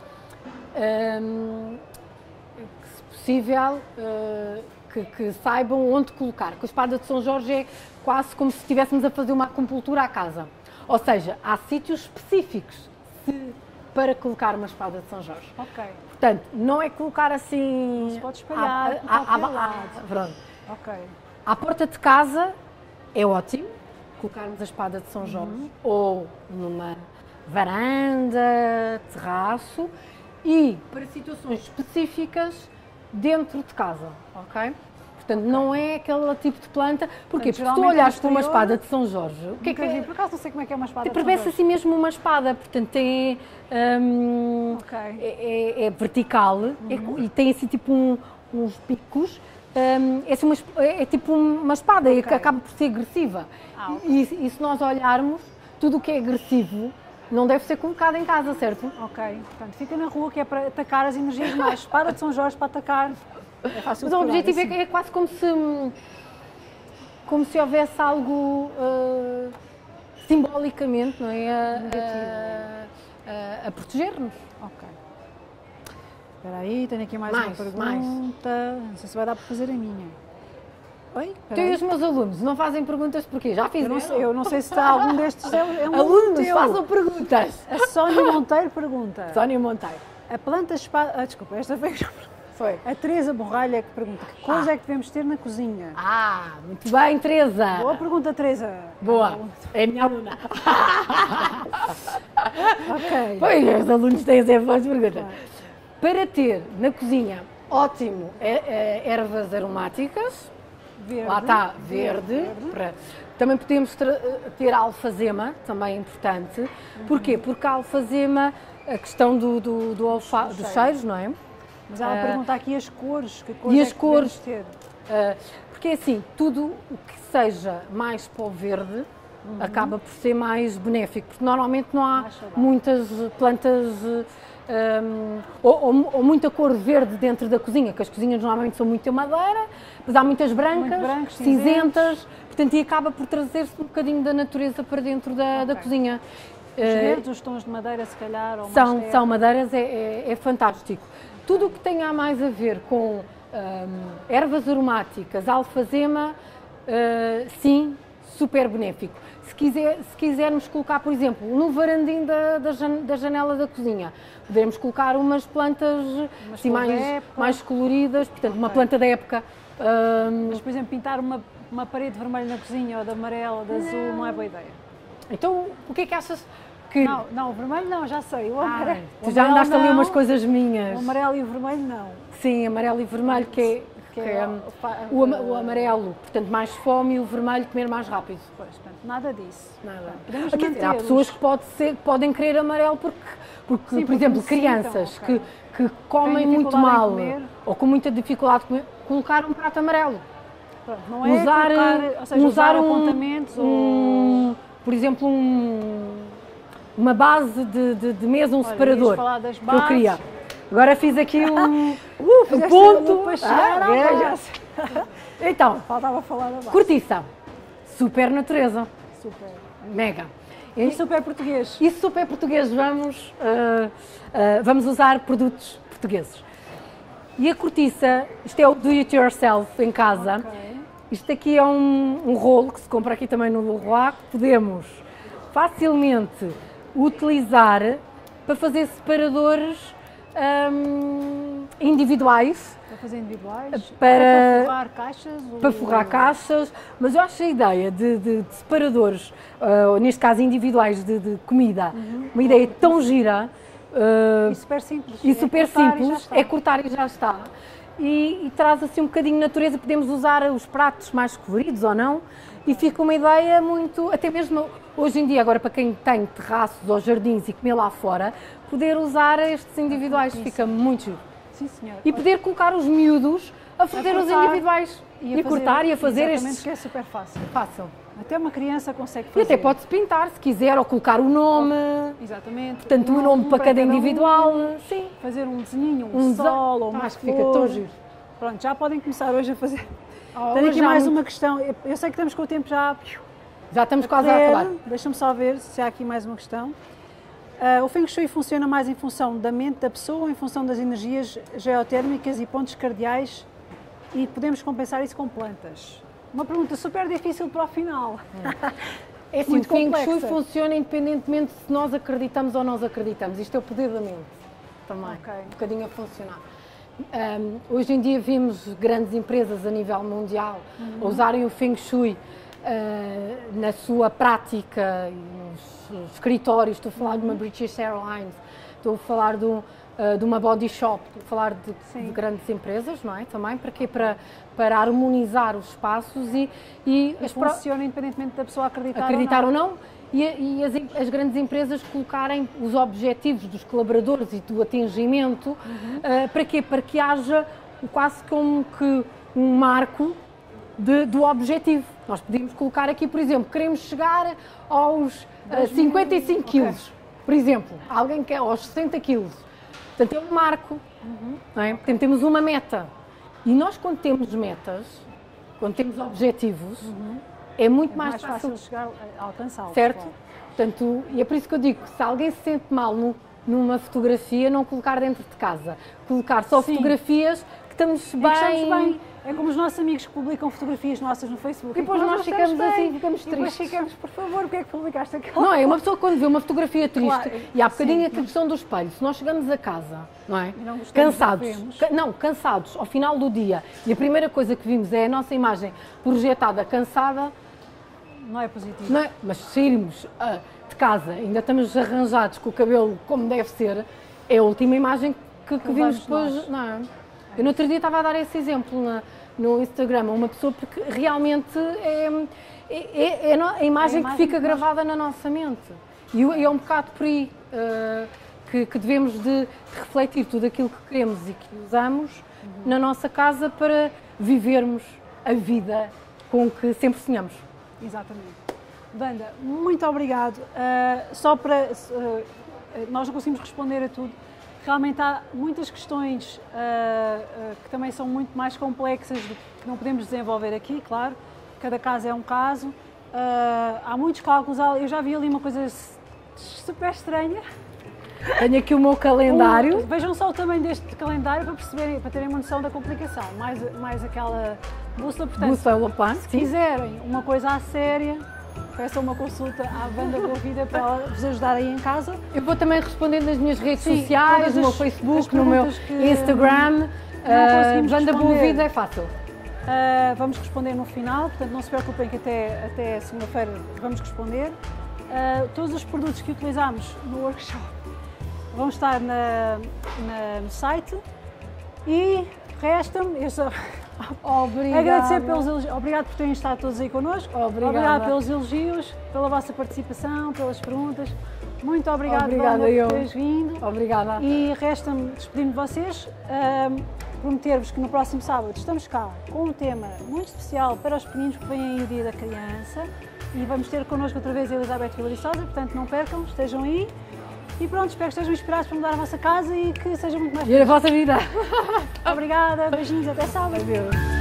se possível, que saibam onde colocar. Que a espada de São Jorge é quase como se estivéssemos a fazer uma acupuntura à casa. Ou seja, há sítios específicos para colocar uma espada de São Jorge. Ok. Portanto, não é colocar assim... Não se pode espalhar por qualquer lado. Pronto. Ok. À porta de casa é ótimo colocarmos a espada de São Jorge ou numa varanda, terraço e para situações específicas dentro de casa, ok? Portanto, não é aquele tipo de planta. Porquê? Porque se tu olhares para uma espada de São Jorge, o que é que é? Por acaso não sei como é que é uma espada de São Parece Jorge. assim mesmo uma espada, portanto tem, é vertical e tem assim tipo uns picos. É tipo uma espada e acaba por ser agressiva. E se nós olharmos, tudo o que é agressivo não deve ser colocado em casa, certo? Ok, portanto fica na rua, que é para atacar as energias mais. Espada de São Jorge para atacar. É fácil. Mas o objetivo é quase como se houvesse algo simbolicamente, não é? A proteger-nos. Ok. Espera aí, tenho aqui mais uma pergunta. Não sei se vai dar para fazer a minha. Oi? Tu e os meus alunos não fazem perguntas porquê? Já fizeram? Eu não sei se está algum destes. É um Alunos, teu. façam perguntas. A Sónia Monteiro pergunta. Sónia Monteiro. A planta espada. Desculpa, esta foi. Foi. A Teresa Borralha que pergunta: que cores é que devemos ter na cozinha? Muito bem, Teresa. Boa pergunta, Teresa. Boa. É a minha aluna. Ok. Pois, os alunos têm sempre boas perguntas. Para ter na cozinha, ótimo, ervas aromáticas. Verde. Lá está, verde. Também podemos ter alfazema, também é importante. Porquê? Porque a alfazema, a questão dos cheiros, não é? Mas ela pergunta aqui as cores. Que cores E é as que cores? devemos ter? Porque assim, tudo o que seja mais para o verde acaba por ser mais benéfico, porque normalmente não há muitas plantas ou muita cor verde dentro da cozinha, que as cozinhas normalmente são muito madeira, mas há muitas brancas, cinzentas, portanto, e acaba por trazer-se um bocadinho da natureza para dentro da cozinha. Os verdes, os tons de madeira, se calhar, ou são madeiras, é fantástico. Tudo o que tenha mais a ver com ervas aromáticas, alfazema, sim, super benéfico. Se quisermos colocar, por exemplo, no varandim da janela da cozinha, podemos colocar umas plantas assim, mais coloridas, portanto, uma planta da época. Mas, por exemplo, pintar uma parede vermelha na cozinha, ou de amarelo, ou de azul, não é boa ideia. Então, o que é que achas? Não, o vermelho não, já sei. O amarelo. Tu já andaste ali umas coisas minhas. O amarelo e o vermelho não. Sim, amarelo e vermelho, que é o amarelo, portanto, mais fome, e o vermelho comer mais rápido. Pois, portanto, nada disso. Nada. Há pessoas que podem querer amarelo porque sim, por exemplo, crianças que comem muito mal ou com muita dificuldade de comer, colocar um prato amarelo. Pronto, não é usar apontamentos por exemplo, uma base de mesa, separador, falar das que eu queria. Agora fiz aqui um ponto. Então, faltava falar da base. Cortiça, super natureza. Super. Mega. E super português. E super português, vamos usar produtos portugueses. E a cortiça, isto é o do it yourself em casa. Okay. Isto aqui é um rolo que se compra aqui também no Leroy, que podemos facilmente utilizar para fazer separadores individuais. Para fazer individuais? Para forrar caixas? Para forrar caixas, mas eu acho a ideia de separadores, neste caso individuais de comida, uma ideia tão gira. E super simples. E super simples, é cortar e já está. E traz assim um bocadinho de natureza, podemos usar os pratos mais coloridos ou não, e fica uma ideia muito, até mesmo hoje em dia, agora para quem tem terraços ou jardins e comer lá fora, poder usar estes individuais, fica muito giro. Sim, senhor. E poder colocar os miúdos a fazer os individuais, e cortar e a fazer estes. Que é super fácil. Fácil. Até uma criança consegue fazer. E até pode-se pintar, se quiser, ou colocar o nome. Exatamente. Portanto, um nome para cada individual. Sim. Fazer um desenho, um sol ou uma acho que fica tão giro. Pronto, já podem começar hoje a fazer. Tenho aqui mais uma questão. Eu sei que estamos com o tempo já estamos quase a acabar. Deixa-me só ver se há aqui mais uma questão. O Feng Shui funciona mais em função da mente da pessoa ou em função das energias geotérmicas e pontos cardeais, e podemos compensar isso com plantas? Uma pergunta super difícil para o final. É assim, o Feng Shui funciona independentemente se nós acreditamos ou não acreditamos. Isto é o poder da mente também, um bocadinho a funcionar. Hoje em dia vimos grandes empresas a nível mundial a usarem o Feng Shui na sua prática, nos escritórios. Estou a falar de uma British Airlines, estou a falar de uma body shop, estou a falar de grandes empresas, não é? Também, para quê? Para harmonizar os espaços e funciona independentemente da pessoa acreditar ou não. E as grandes empresas colocarem os objetivos dos colaboradores e do atingimento, para quê? Para que haja quase como que um marco do objetivo. Nós podemos colocar aqui, por exemplo, queremos chegar aos 55 quilos, por exemplo, alguém quer aos 60 quilos. Portanto, é um marco, não é? Portanto, temos uma meta. E nós, quando temos metas, quando temos objetivos, é muito mais fácil chegar a alcançá-los. Certo? Claro. Portanto, e é por isso que eu digo, se alguém se sente mal numa fotografia, não colocar dentro de casa. Colocar só fotografias que estamos bem É como os nossos amigos que publicam fotografias nossas no Facebook. E depois nós gostamos ficamos assim, ficamos E depois tristes. ficamos, por favor, porque é que publicaste aquela? Não é? Uma pessoa quando vê uma fotografia triste, Claro, e há bocadinho sim, a questão do espelho, se nós chegamos a casa, não é? E não gostamos do que Cansados, vemos. cansados, ao final do dia, e a primeira coisa que vimos é a nossa imagem projetada, cansada, Não é positivo. não é? Mas se sairmos de casa, ainda estamos arranjados com o cabelo como deve ser, é a última imagem que vimos depois. nós. Não é? Eu no outro dia estava a dar esse exemplo no Instagram a uma pessoa, porque realmente é a imagem que fica gravada na nossa mente. E é um bocado por aí que devemos de refletir tudo aquilo que queremos e que usamos na nossa casa para vivermos a vida com que sempre sonhamos. Exatamente. Wanda, muito obrigado. Só para... nós não conseguimos responder a tudo. Realmente há muitas questões que também são muito mais complexas do que não podemos desenvolver aqui, claro. Cada caso é um caso. Há muitos cálculos. Eu já vi ali uma coisa super estranha. Tenho aqui o meu calendário. Vejam só o tamanho deste calendário para perceberem, para terem uma noção da complicação. Mais aquela bússola. Portanto, Bússola Plan, se quiserem uma coisa à séria, peçam uma consulta à Wanda Boa Vida para ela vos ajudar aí em casa. Eu vou também responder nas minhas redes Sim, sociais, todas no meu as Facebook, no meu perguntas que Instagram. conseguimos Wanda Boa responder. Vida é fácil. Vamos responder no final, portanto não se preocupem que até segunda-feira vamos responder. Todos os produtos que utilizamos no workshop vão estar no site e resta-me agradecer pelos elogios. Obrigado por terem estado todos aí connosco. Obrigado pelos elogios, pela vossa participação, pelas perguntas. Muito obrigada, Wanda, por teres vindo. Obrigada. E resta-me despedir-me de vocês, prometer-vos que no próximo sábado estamos cá com um tema muito especial para os pequeninos que vêm aí o Dia da Criança e vamos ter connosco outra vez a Elizabeth Vilaviçosa, portanto não percam, estejam aí e pronto, espero que estejam inspirados para mudar a vossa casa e que seja muito mais E a vossa vida. Obrigada, beijinhos, até sábado. Adeus.